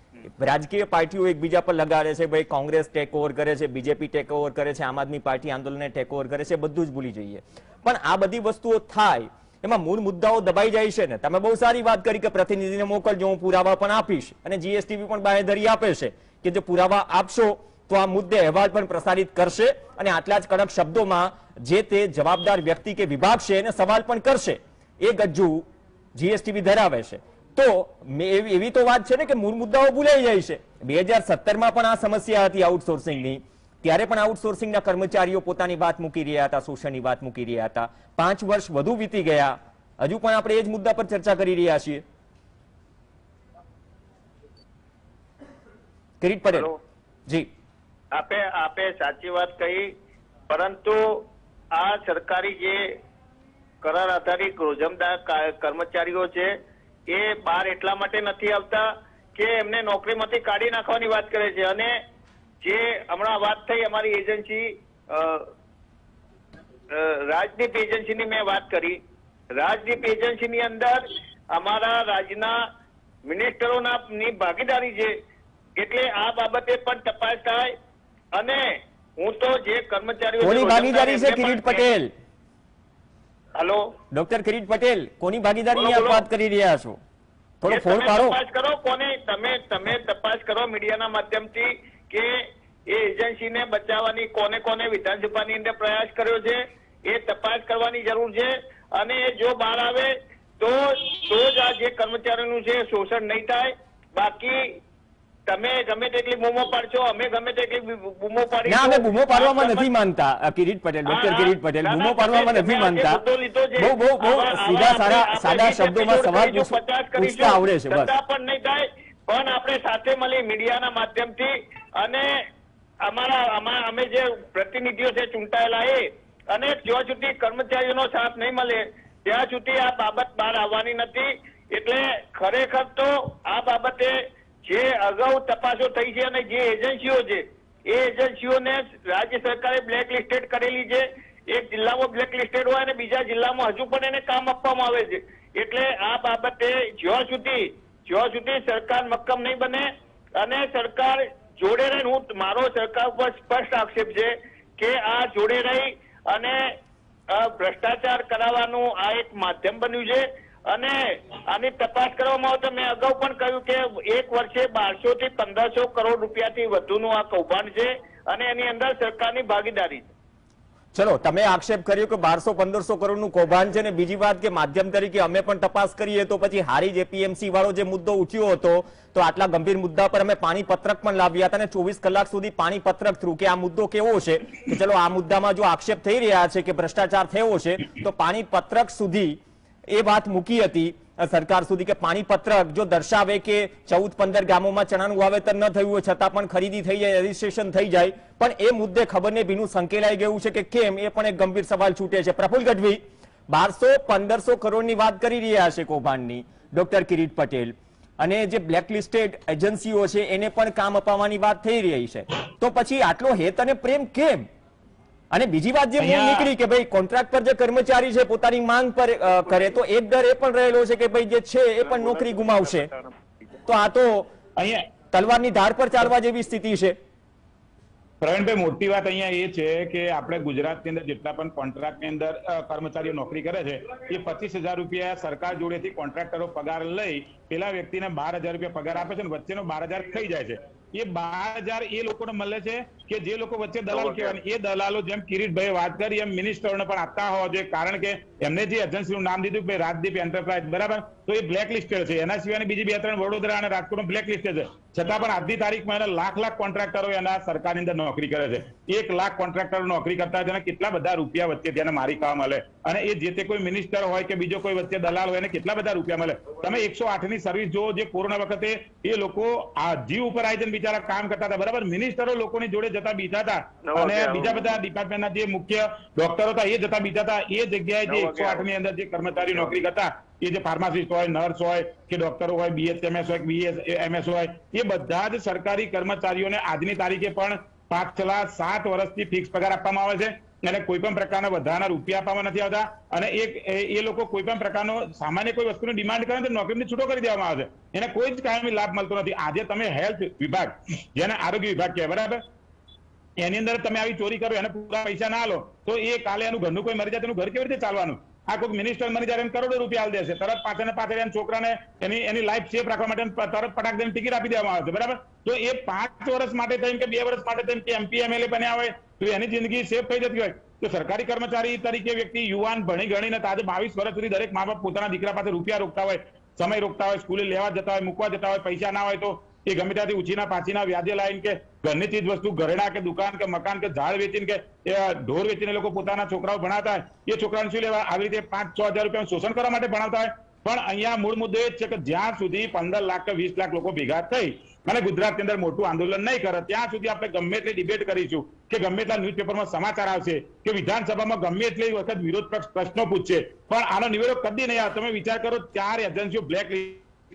Speaker 1: રાજકીય પાર્ટીઓ એકબીજા પર લગાડે છે, ભાઈ કોંગ્રેસ ટેક ઓવર કરે છે, બીજેપી ટેક ઓવર કરે છે, આમ આદમી પાર્ટી આંદોલનને ટેક ઓવર કરે છે, બધું જ ભૂલી જઈએ. પણ આ બધી વસ્તુઓ થાય એમાં મૂળ મુદ્દાઓ દબાઈ જાય છે ને. તમે બહુ સારી વાત કરી કે પ્રતિનિધિને મોકલજો, હું પુરાવા પણ આપીશ, અને જીએસટીવી પણ બાંહેધરી આપે છે કે જો પુરાવા આપશો તો આ મુદ્દે અહેવાલ પણ પ્રસારિત કરશે અને આટલા જ કડક શબ્દોમાં જે તે જવાબદાર વ્યક્તિ કે વિભાગ છે એને સવાલ પણ કરશે. એ ગજ્જુ જીએસટીવી ધરાવે છે. તો એવી તો વાત છે ને કે મૂળ મુદ્દાઓ ભૂલાઈ જાય છે. બે હજાર સત્તર માં પણ આ સમસ્યા હતી આઉટસોર્સિંગની, ત્યારે પણ આઉટસોર્સિંગના કર્મચારીઓ પોતાની વાત મૂકી રહ્યા હતા, શોષણની વાત મૂકી રહ્યા હતા. પાંચ વર્ષ વધુ વીતી ગયા, હજુ પણ આપણે એ જ મુદ્દા પર ચર્ચા કરી રહ્યા છીએ. કિરીટ પટેલ જી,
Speaker 4: આપે આપે સાચી વાત કહી, પરંતુ આ સરકારી જે કરાર આધારિત રોજમદાર કર્મચારીઓ છે એ બહાર એટલા માટે નથી આવતા કે એમને નોકરીમાંથી કાઢી નાખવાની વાત કરે છે. અને જે હમણાં વાત થઈ અમારી એજન્સી રાજદીપ એજન્સીની મેં વાત કરી. રાજદીપ એજન્સીની અંદર અમારા રાજ્યના મિનિસ્ટરોના ની ભાગીદારી છે, એટલે આ બાબતે પણ તપાસ થાય. અને હું તો જે કર્મચારીઓ
Speaker 1: કોની ભાગીદારી છે કિરીટ પટેલ?
Speaker 4: હેલો
Speaker 1: ડોક્ટર કિરીટ પટેલ, કોની ભાગીદારીની આપ વાત કરી રહ્યા છો? થોડો
Speaker 4: એ
Speaker 1: ફોન
Speaker 4: તમે
Speaker 1: પાડો.
Speaker 4: તપાસ કરો કોને તમે તમે તપાસ કરો મીડિયાના માધ્યમથી કે એ એજન્સીને બચાવવાની કોને કોને વિધાનસભાની અંદર પ્રયાસ કર્યો છે, એ તપાસ કરવાની જરૂર છે. અને જો બહાર આવે તો તો જ આ જે કર્મચારીઓનું છે શોષણ નહીં થાય. બાકી તમે ગમે તેટલી બૂમો પાડશો, અમે ગમે તેટલી બૂમો પાડી
Speaker 1: ના, અમે બૂમો પાડવામાં નથી માનતા કિરીટ પટેલ, ડોક્ટર કિરીટ પટેલ, બૂમો પાડવામાં નથી માનતા. બહુ બહુ બહુ સીધા સારા સાદા શબ્દોમાં સવાલ પૂછતા આવડે છે બસ.
Speaker 4: પણ નહીં થાય, પણ આપણે સાથે મળી મીડિયાના માધ્યમથી અને અમારા અમે જે પ્રતિનિધિઓ છે ચૂંટાયેલા એ, અને જ્યાં સુધી કર્મચારીઓનો સાથ નહીં મળે ત્યાં સુધી આ બાબત બહાર આવવાની નથી. એટલે ખરેખર તો આ બાબતે જે અગાઉ તપાસો થઈ છે અને જે એજન્સીઓ છે એ એજન્સીઓને રાજ્ય સરકારે બ્લેક લિસ્ટેડ કરેલી છે. એક જિલ્લામાં બ્લેક લિસ્ટેડ હોય અને બીજા જિલ્લામાં હજુ પણ એને કામ આપવામાં આવે છે. એટલે આ બાબતે જ્યાં સુધી જ્યાં સુધી સરકાર મક્કમ નહીં બને અને સરકાર જોડે રહી, હું મારો સરકાર ઉપર સ્પષ્ટ આક્ષેપ છે કે આ જોડે રહી અને ભ્રષ્ટાચાર કરાવવાનું આ એક માધ્યમ બન્યું છે. અને આની તપાસ કરવામાં આવે તો મેં અગાઉ પણ કહ્યું કે એક વર્ષે બારસો થી પંદરસો કરોડ રૂપિયાથી વધુનું આ કૌભાંડ છે અને એની અંદર સરકારની ભાગીદારી છે.
Speaker 1: ચલો, તમે આક્ષેપ કર્યો કે બારસો પંદરસો કરોડનું કૌભાંડ છે, ને બીજી વાત કે માધ્યમ તરીકે અમે પણ તપાસ કરીએ તો પછી હારીજ એપીએમસી વાળો જે મુદ્દો ઉઠ્યો હતો તો આટલા ગંભીર મુદ્દા પર અમે પાણી પત્રક પણ લાવ્યા હતા અને ચોવીસ કલાક સુધી પાણી પત્રક થ્રુ કે આ મુદ્દો કેવો છે કે ચલો આ મુદ્દામાં જો આક્ષેપ થઈ રહ્યા છે કે ભ્રષ્ટાચાર થયો છે તો પાણી પત્રક સુધી એ વાત મૂકી હતી સરકાર સુધી કે પાણી પત્રક જો દર્શાવે કે ચૌદ પંદર ગામોમાં ચણાનું વાવેતર ન થયું હોય છતાં પણ ખરીદી થઈ જાય, રજીસ્ટ્રેશન થઈ જાય, પણ એ મુદ્દે ખબર ને ભીનું સંકેલાઈ ગયું છે કે કેમ, એ પણ એક ગંભીર સવાલ છૂટે છે. પ્રફુલ ગઢવી, બારસો પંદરસો કરોડની વાત કરી રહ્યા છે કૌભાંડની ડોક્ટર કિરીટ પટેલ, અને જે બ્લેકલિસ્ટેડ એજન્સીઓ છે એને પણ કામ અપાવવાની વાત થઈ રહી છે, તો પછી આટલો હેત અને પ્રેમ કેમ? અને બીજી વાત જે મૂળ નીકળી કે ભાઈ કોન્ટ્રાક્ટ પર જે કર્મચારી છે પોતાની માંગ પર કરે તો એક ડર એ પણ રહેલો છે કે ભાઈ જે છે એ પણ નોકરી ગુમાવશે. તો આ તો અહીંયા તલવારની ધાર પર ચાલવા જેવી સ્થિતિ છે.
Speaker 3: પ્રવીણભાઈ, મોટી વાત અહીંયા એ છે કે આપણે ગુજરાતની અંદર જેટલા પણ કોન્ટ્રાક્ટની અંદર કર્મચારીઓ નોકરી કરે છે એ પચીસ હજાર રૂપિયા સરકાર જોડેથી કોન્ટ્રાક્ટરો પગાર લઈ પેલા વ્યક્તિને બાર હજાર રૂપિયા પગાર આપે છે અને વચ્ચેનો બાર હજાર થઈ જાય છે. એ બાર હજાર એ લોકોને મળે છે કે જે લોકો વચ્ચે દલાલ કહેવાય, એ દલાલો જેમ કિરીટભાઈ વાત કરી એમ મિનિસ્ટરોને પણ આપતા હોવા જોઈએ, કારણ કે એમને જે એજન્સીનું નામ દીધું કે રાજદીપ એન્ટરપ્રાઇઝ, બરાબર, તો એ બ્લેક લિસ્ટેડ છે. એના સિવાય બીજી બે ત્રણ વડોદરા અને રાજકોટ બ્લેક લિસ્ટેડ છે, છતાં પણ આજની તારીખમાં એના લાખ લાખ કોન્ટ્રાક્ટરો એના સરકારની અંદર નોકરી કરે છે. એક લાખ કોન્ટ્રાક્ટરો નોકરી કરતા હોય કેટલા બધા રૂપિયા વચ્ચે તેને મારી ખાવા મળે, અને એ જે તે કોઈ મિનિસ્ટર હોય કે બીજો કોઈ વચ્ચે દલાલ હોય એને કેટલા બધા રૂપિયા મળે. તમે એકસો આઠ ની સર્વિસ જો જે કોરોના વખતે એ લોકો આ જીવ ઉપર આવી જઈને બિચારા કામ કરતા હતા, બરાબર, મિનિસ્ટરો લોકોની જોડે જતા બીજા હતા અને બીજા બધા ડિપાર્ટમેન્ટના જે મુખ્ય ડોક્ટરો હતા એ જતા બીજા હતા. એ જગ્યાએ જે એકસો આઠ ની અંદર જે કર્મચારી નોકરી કરતા, એ જે ફાર્માસિસ્ટ હોય, નર્સ હોય કે ડોક્ટરો હોય, બીએચએમએસ હોય, બીએસએમએસ હોય, એ બધા જ સરકારી કર્મચારીઓને આજની તારીખે પણ પાછલા સાત વર્ષથી ફિક્સ પગાર આપવામાં આવે છે અને કોઈ પણ પ્રકારના વધારાના રૂપિયા આપવામાં નથી આવતા. અને એક એ લોકો કોઈ પણ પ્રકારનો સામાન્ય કોઈ વસ્તુની ડિમાન્ડ કરે તો નોકરીને છૂટો કરી દેવામાં આવે છે, એને કોઈ જ કાયમી લાભ મળતો નથી. આજે તમે હેલ્થ વિભાગ, જેને આરોગ્ય વિભાગ કહેવાય, બરાબર, એની અંદર તમે આવી ચોરી કરો, એને પૂરા પૈસા ના લો તો એ કાલે એનું ઘરનું કોઈ મરી જાય તેનું ઘર કેવી રીતે ચાલવાનું? આ કોઈ મિનિસ્ટર મરી જાય કરોડો રૂપિયા આલ દેશે, તરત પાછળ પાછળ એના છોકરાને એની એની લાઈફ સેફ રાખવા માટે તરત પટાક દઈને ટિકિટ આપી દેવામાં આવે છે, બરાબર. તો એ પાંચ વર્ષ માટે થઈને કે બે વર્ષ માટે થઈને કે એમપી એમએલએ બન્યા હોય તો એની જિંદગી સેફ થઈ જતી હોય. તો સરકારી કર્મચારી તરીકે વ્યક્તિ યુવાન ભણી ગણીને આજે બાવીસ વર્ષ સુધી દરેક મા બાપ પોતાના દીકરા પાસે રૂપિયા રોકતા હોય, સમય રોકતા હોય, સ્કૂલે લેવા જતા હોય, મૂકવા જતા હોય, પૈસા ના હોય તો એ ગમે ત્યાંથી ઉછીના પાછીના વ્યાજે લાવીને કે ઘરની ચીજ વસ્તુ, ઘરેણા કે દુકાન કે મકાન કે ઝાડ વેચીને કે ઢોર વેચીને લોકો પોતાના છોકરાઓ ભણાવતા હોય. એ છોકરાને શું લેવા આવી રીતે પાંચ છ હજાર રૂપિયા શોષણ કરવા માટે ભણાવતા હોય. પણ અહીંયા મૂળ મુદ્દો એ જ છે કે જ્યાં સુધી પંદર લાખ કે વીસ લાખ લોકો ભેગા થઈ અને ગુજરાતની અંદર મોટું આંદોલન નહીં કરે ત્યાં સુધી આપણે ગમે એટલી ડિબેટ કરીશું કે ગમે એટલા ન્યૂઝપેપરમાં સમાચાર આવશે કે વિધાનસભામાં ગમે એટલી વખત વિરોધ પક્ષ પ્રશ્નો પૂછશે, પણ આનો નિવેડો કદી નહીં આવે. તમે વિચાર કરો, ચાર એજન્સીઓ બ્લેક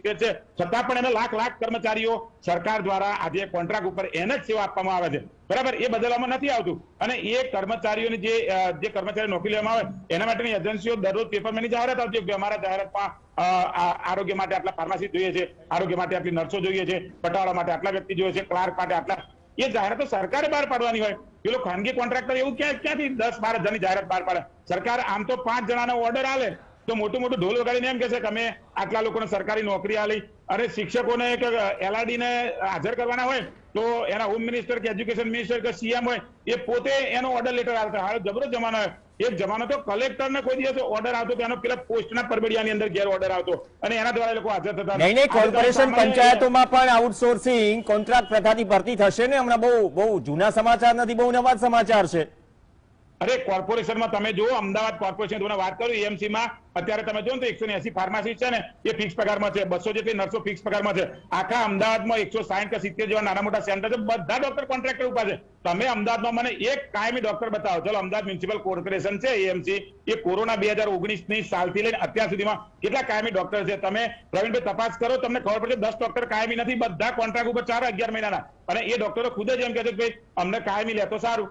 Speaker 3: સિત્તેર છે, છતાં પણ એને લાખ લાખ કર્મચારીઓ સરકાર દ્વારા આજે કોન્ટ્રાક્ટ ઉપર એને જ સેવા આપવામાં આવે છે, બરાબર. એ બદલવામાં નથી આવતું અને એ કર્મચારીઓની જે જે કર્મચારી નોકરી લેવામાં આવે એના માટેની એજન્સીઓ દરરોજ પેપરમાંની જાહેરાત આવતી હોય કે અમારા જાહેરાતમાં આરોગ્ય માટે આટલા ફાર્માસી જોઈએ છે, આરોગ્ય માટે આટલી નર્સો જોઈએ છે, પટાવાળા માટે આટલા વ્યક્તિ જોઈએ છે, ક્લાર્ક માટે આટલા. એ જાહેરાતો સરકારે બહાર પાડવાની હોય. પેલો ખાનગી કોન્ટ્રાક્ટર એવું ક્યાં ક્યાંથી દસ બાર હજારની જાહેરાત બહાર પાડે? સરકાર આમ તો પાંચ જણાનો ઓર્ડર આલે તો મોટું મોટું ઢોલ વગાડીને એમ કે છે કે અમે આટલા લોકોને સરકારી નોકરી આલી, અને શિક્ષકોને કે એલઆરડી ને હાજર કરવાના હોય તો એના હોમ મિનિસ્ટર કે એજ્યુકેશન મિનિસ્ટર કે સીએમ હોય એ પોતે એનો ઓર્ડર લેટર આવતા. હાલ જબરો જમાનો હોય. એક જમાનો તો કલેક્ટર ને કોઈ દિવસ ઓર્ડર આવતો તેનો પેલા પોસ્ટના પરબડિયાની અંદર ઘેર ઓર્ડર આવતો અને એના દ્વારા લોકો હાજર થતા.
Speaker 1: નહીં નહીં, કોર્પોરેશન પંચાયતોમાં પણ આઉટસોર્સિંગ કોન્ટ્રાક્ટ પ્રથાથી ભરતી થશે ને? હમણાં બહુ બહુ જૂના સમાચાર નથી, બહુ નવા સમાચાર છે.
Speaker 3: અરે કોર્પોરેશનમાં તમે જો અમદાવાદ કોર્પોરેશન તમને વાત કરું એએમસી માં અત્યારે તમે જો તો એકસો એસી ફાર્માસી છે ને એ ફિક્સ પગારમાં છે, બસો જેટલી નર્સો ફિક્સ પગારમાં છે. આખા અમદાવાદમાં એકસો સાઠ કે સિત્તેર જેવા નાના મોટા સેન્ટર છે, બધા ડોક્ટર કોન્ટ્રાક્ટર ઉપર છે. તમે અમદાવાદમાં મને એક કાયમી ડોક્ટર બતાવો. ચલો અમદાવાદ મ્યુનિસિપલ કોર્પોરેશન છે એએમસી, એ કોરોના બે હજાર ઓગણીસ ની સાલથી લઈને અત્યાર સુધીમાં કેટલા કાયમી ડોક્ટર છે તમે પ્રવીણભાઈ તપાસ કરો, તમને ખબર પડશે દસ ડોક્ટર કાયમી નથી, બધા કોન્ટ્રાક્ટ ઉપર ચાર અગિયાર મહિનાના. અને એ ડોક્ટરો ખુદ જ એમ કહે છે કે ભાઈ અમને કાયમી લે તો સારું.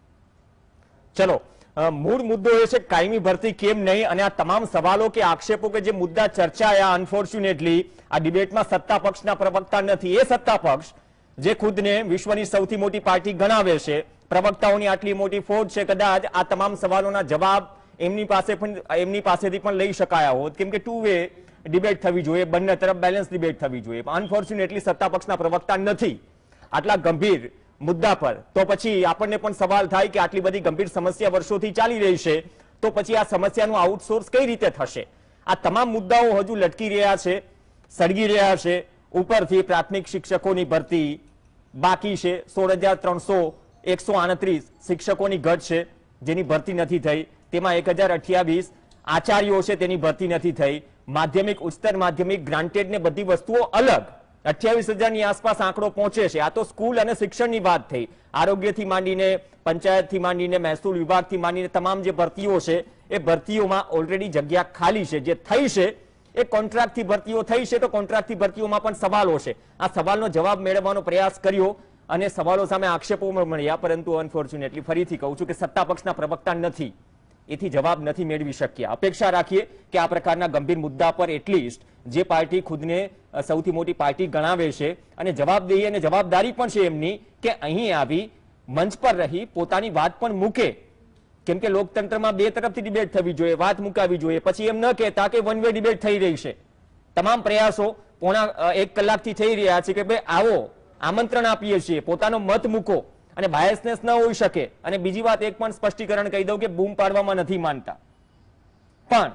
Speaker 1: ચલો, મૂળ મુદ્દો એ છે કાયમી ભરતી કેમ નહીં, અને આ તમામ સવાલો કે આક્ષેપો કે જે મુદ્દા ચર્ચાયા અનફોર્ચ્યુનેટલી આ ડિબેટમાં સત્તા પક્ષના પ્રવક્તા નથી. એ સત્તા પક્ષ જે ખુદને વિશ્વની સૌથી મોટી પાર્ટી ગણાવે છે, પ્રવક્તાઓની આટલી મોટી ફોજ છે, કદાચ આ તમામ સવાલોના જવાબ એમની પાસે પણ એમની પાસેથી પણ લઈ શકાયા હોત, કેમ કે ટુ વે ડિબેટ થવી જોઈએ, બંને તરફ બેલેન્સ ડિબેટ થવી જોઈએ. અનફોર્ચ્યુનેટલી સત્તા પક્ષના પ્રવક્તા નથી આટલા ગંભીર મુદ્દા પર. તો પછી આપણને પણ સવાલ થાય કે આટલી બધી ગંભીર સમસ્યા વર્ષોથી ચાલી રહી છે, તો પછી આ સમસ્યાનું આઉટસોર્સ કઈ રીતે થશે? આ તમામ મુદ્દાઓ હજુ લટકી રહ્યા છે, સળગી રહ્યા છે. ઉપરથી પ્રાથમિક શિક્ષકોની ભરતી બાકી છે, સોળ હજાર ત્રણસો એકસો આડત્રીસ શિક્ષકોની ઘટ છે જેની ભરતી નથી થઈ, તેમાં એક હજાર અઠ્યાવીસ આચાર્યો છે તેની ભરતી નથી થઈ. માધ્યમિક, ઉચ્ચતર માધ્યમિક, ગ્રાન્ટેડ ને બધી વસ્તુઓ અલગ અઠ્યાવીસ હજારની આસપાસ આંકડો પહોંચે છે. આ તો સ્કૂલ અને શિક્ષણની વાત થઈ. આરોગ્યથી માંડીને, પંચાયતથી માંડીને, મહેસૂલ વિભાગથી માંડીને તમામ જે ભરતીઓ છે એ ભરતીઓમાં ઓલરેડી જગ્યા ખાલી છે. જે થઈ છે એ કોન્ટ્રાક્ટથી ભરતીઓ થઈ છે, તો કોન્ટ્રાક્ટથી ભરતીઓમાં પણ સવાલો છે. આ સવાલનો જવાબ મેળવવાનો પ્રયાસ કર્યો અને સવાલો સામે આક્ષેપો મળ્યા, પરંતુ અનફોર્ચ્યુનેટલી ફરીથી કહું છું કે સત્તા પક્ષના પ્રવક્તા નથી, એથી જવાબ નથી મેળવી શક્યા. અપેક્ષા રાખીએ કે આ પ્રકારના ગંભીર મુદ્દા પર એટલીસ્ટ જે પાર્ટી ખુદને સૌથી મોટી પાર્ટી ગણાવે છે અને જવાબદેહી અને જવાબદારી પણ છે એમની કે અહીં આવી મંચ પર રહી પોતાની વાત પણ મૂકે, કેમ કે લોકતંત્રમાં બે તરફથી ડિબેટ થવી જોઈએ, વાત મુકાવી જોઈએ. પછી એમ ન કહેતા કે વન વે ડિબેટ થઈ રહી છે. તમામ પ્રયાસો પોણા એક કલાકથી થઈ રહ્યા છે કે ભાઈ આવો, આમંત્રણ આપીએ છીએ, પોતાનો મત મૂકો અને બાયસનેસ ન હોઈ શકે. અને બીજી વાત એક પણ સ્પષ્ટીકરણ કહી દઉં કે બૂમ પાડવામાં નથી માનતા, પણ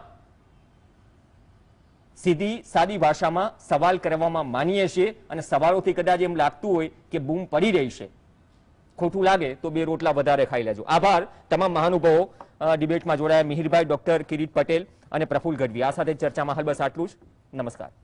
Speaker 1: સીધી સાદી ભાષામાં સવાલ કરવામાં માનીએ છીએ. અને સવાલોથી કદાચ એમ લાગતું હોય કે બૂમ પડી રહી છે, ખોટું લાગે તો બે રોટલા વધારે ખાઈ લેજો. આભાર તમામ મહાનુભાવો ડિબેટમાં જોડાયા, મિહિરભાઈ, ડોક્ટર કિરીટ પટેલ અને પ્રફુલ્લ ગઢવી. આ સાથે ચર્ચામાં હાલ બસ આટલું જ. નમસ્કાર.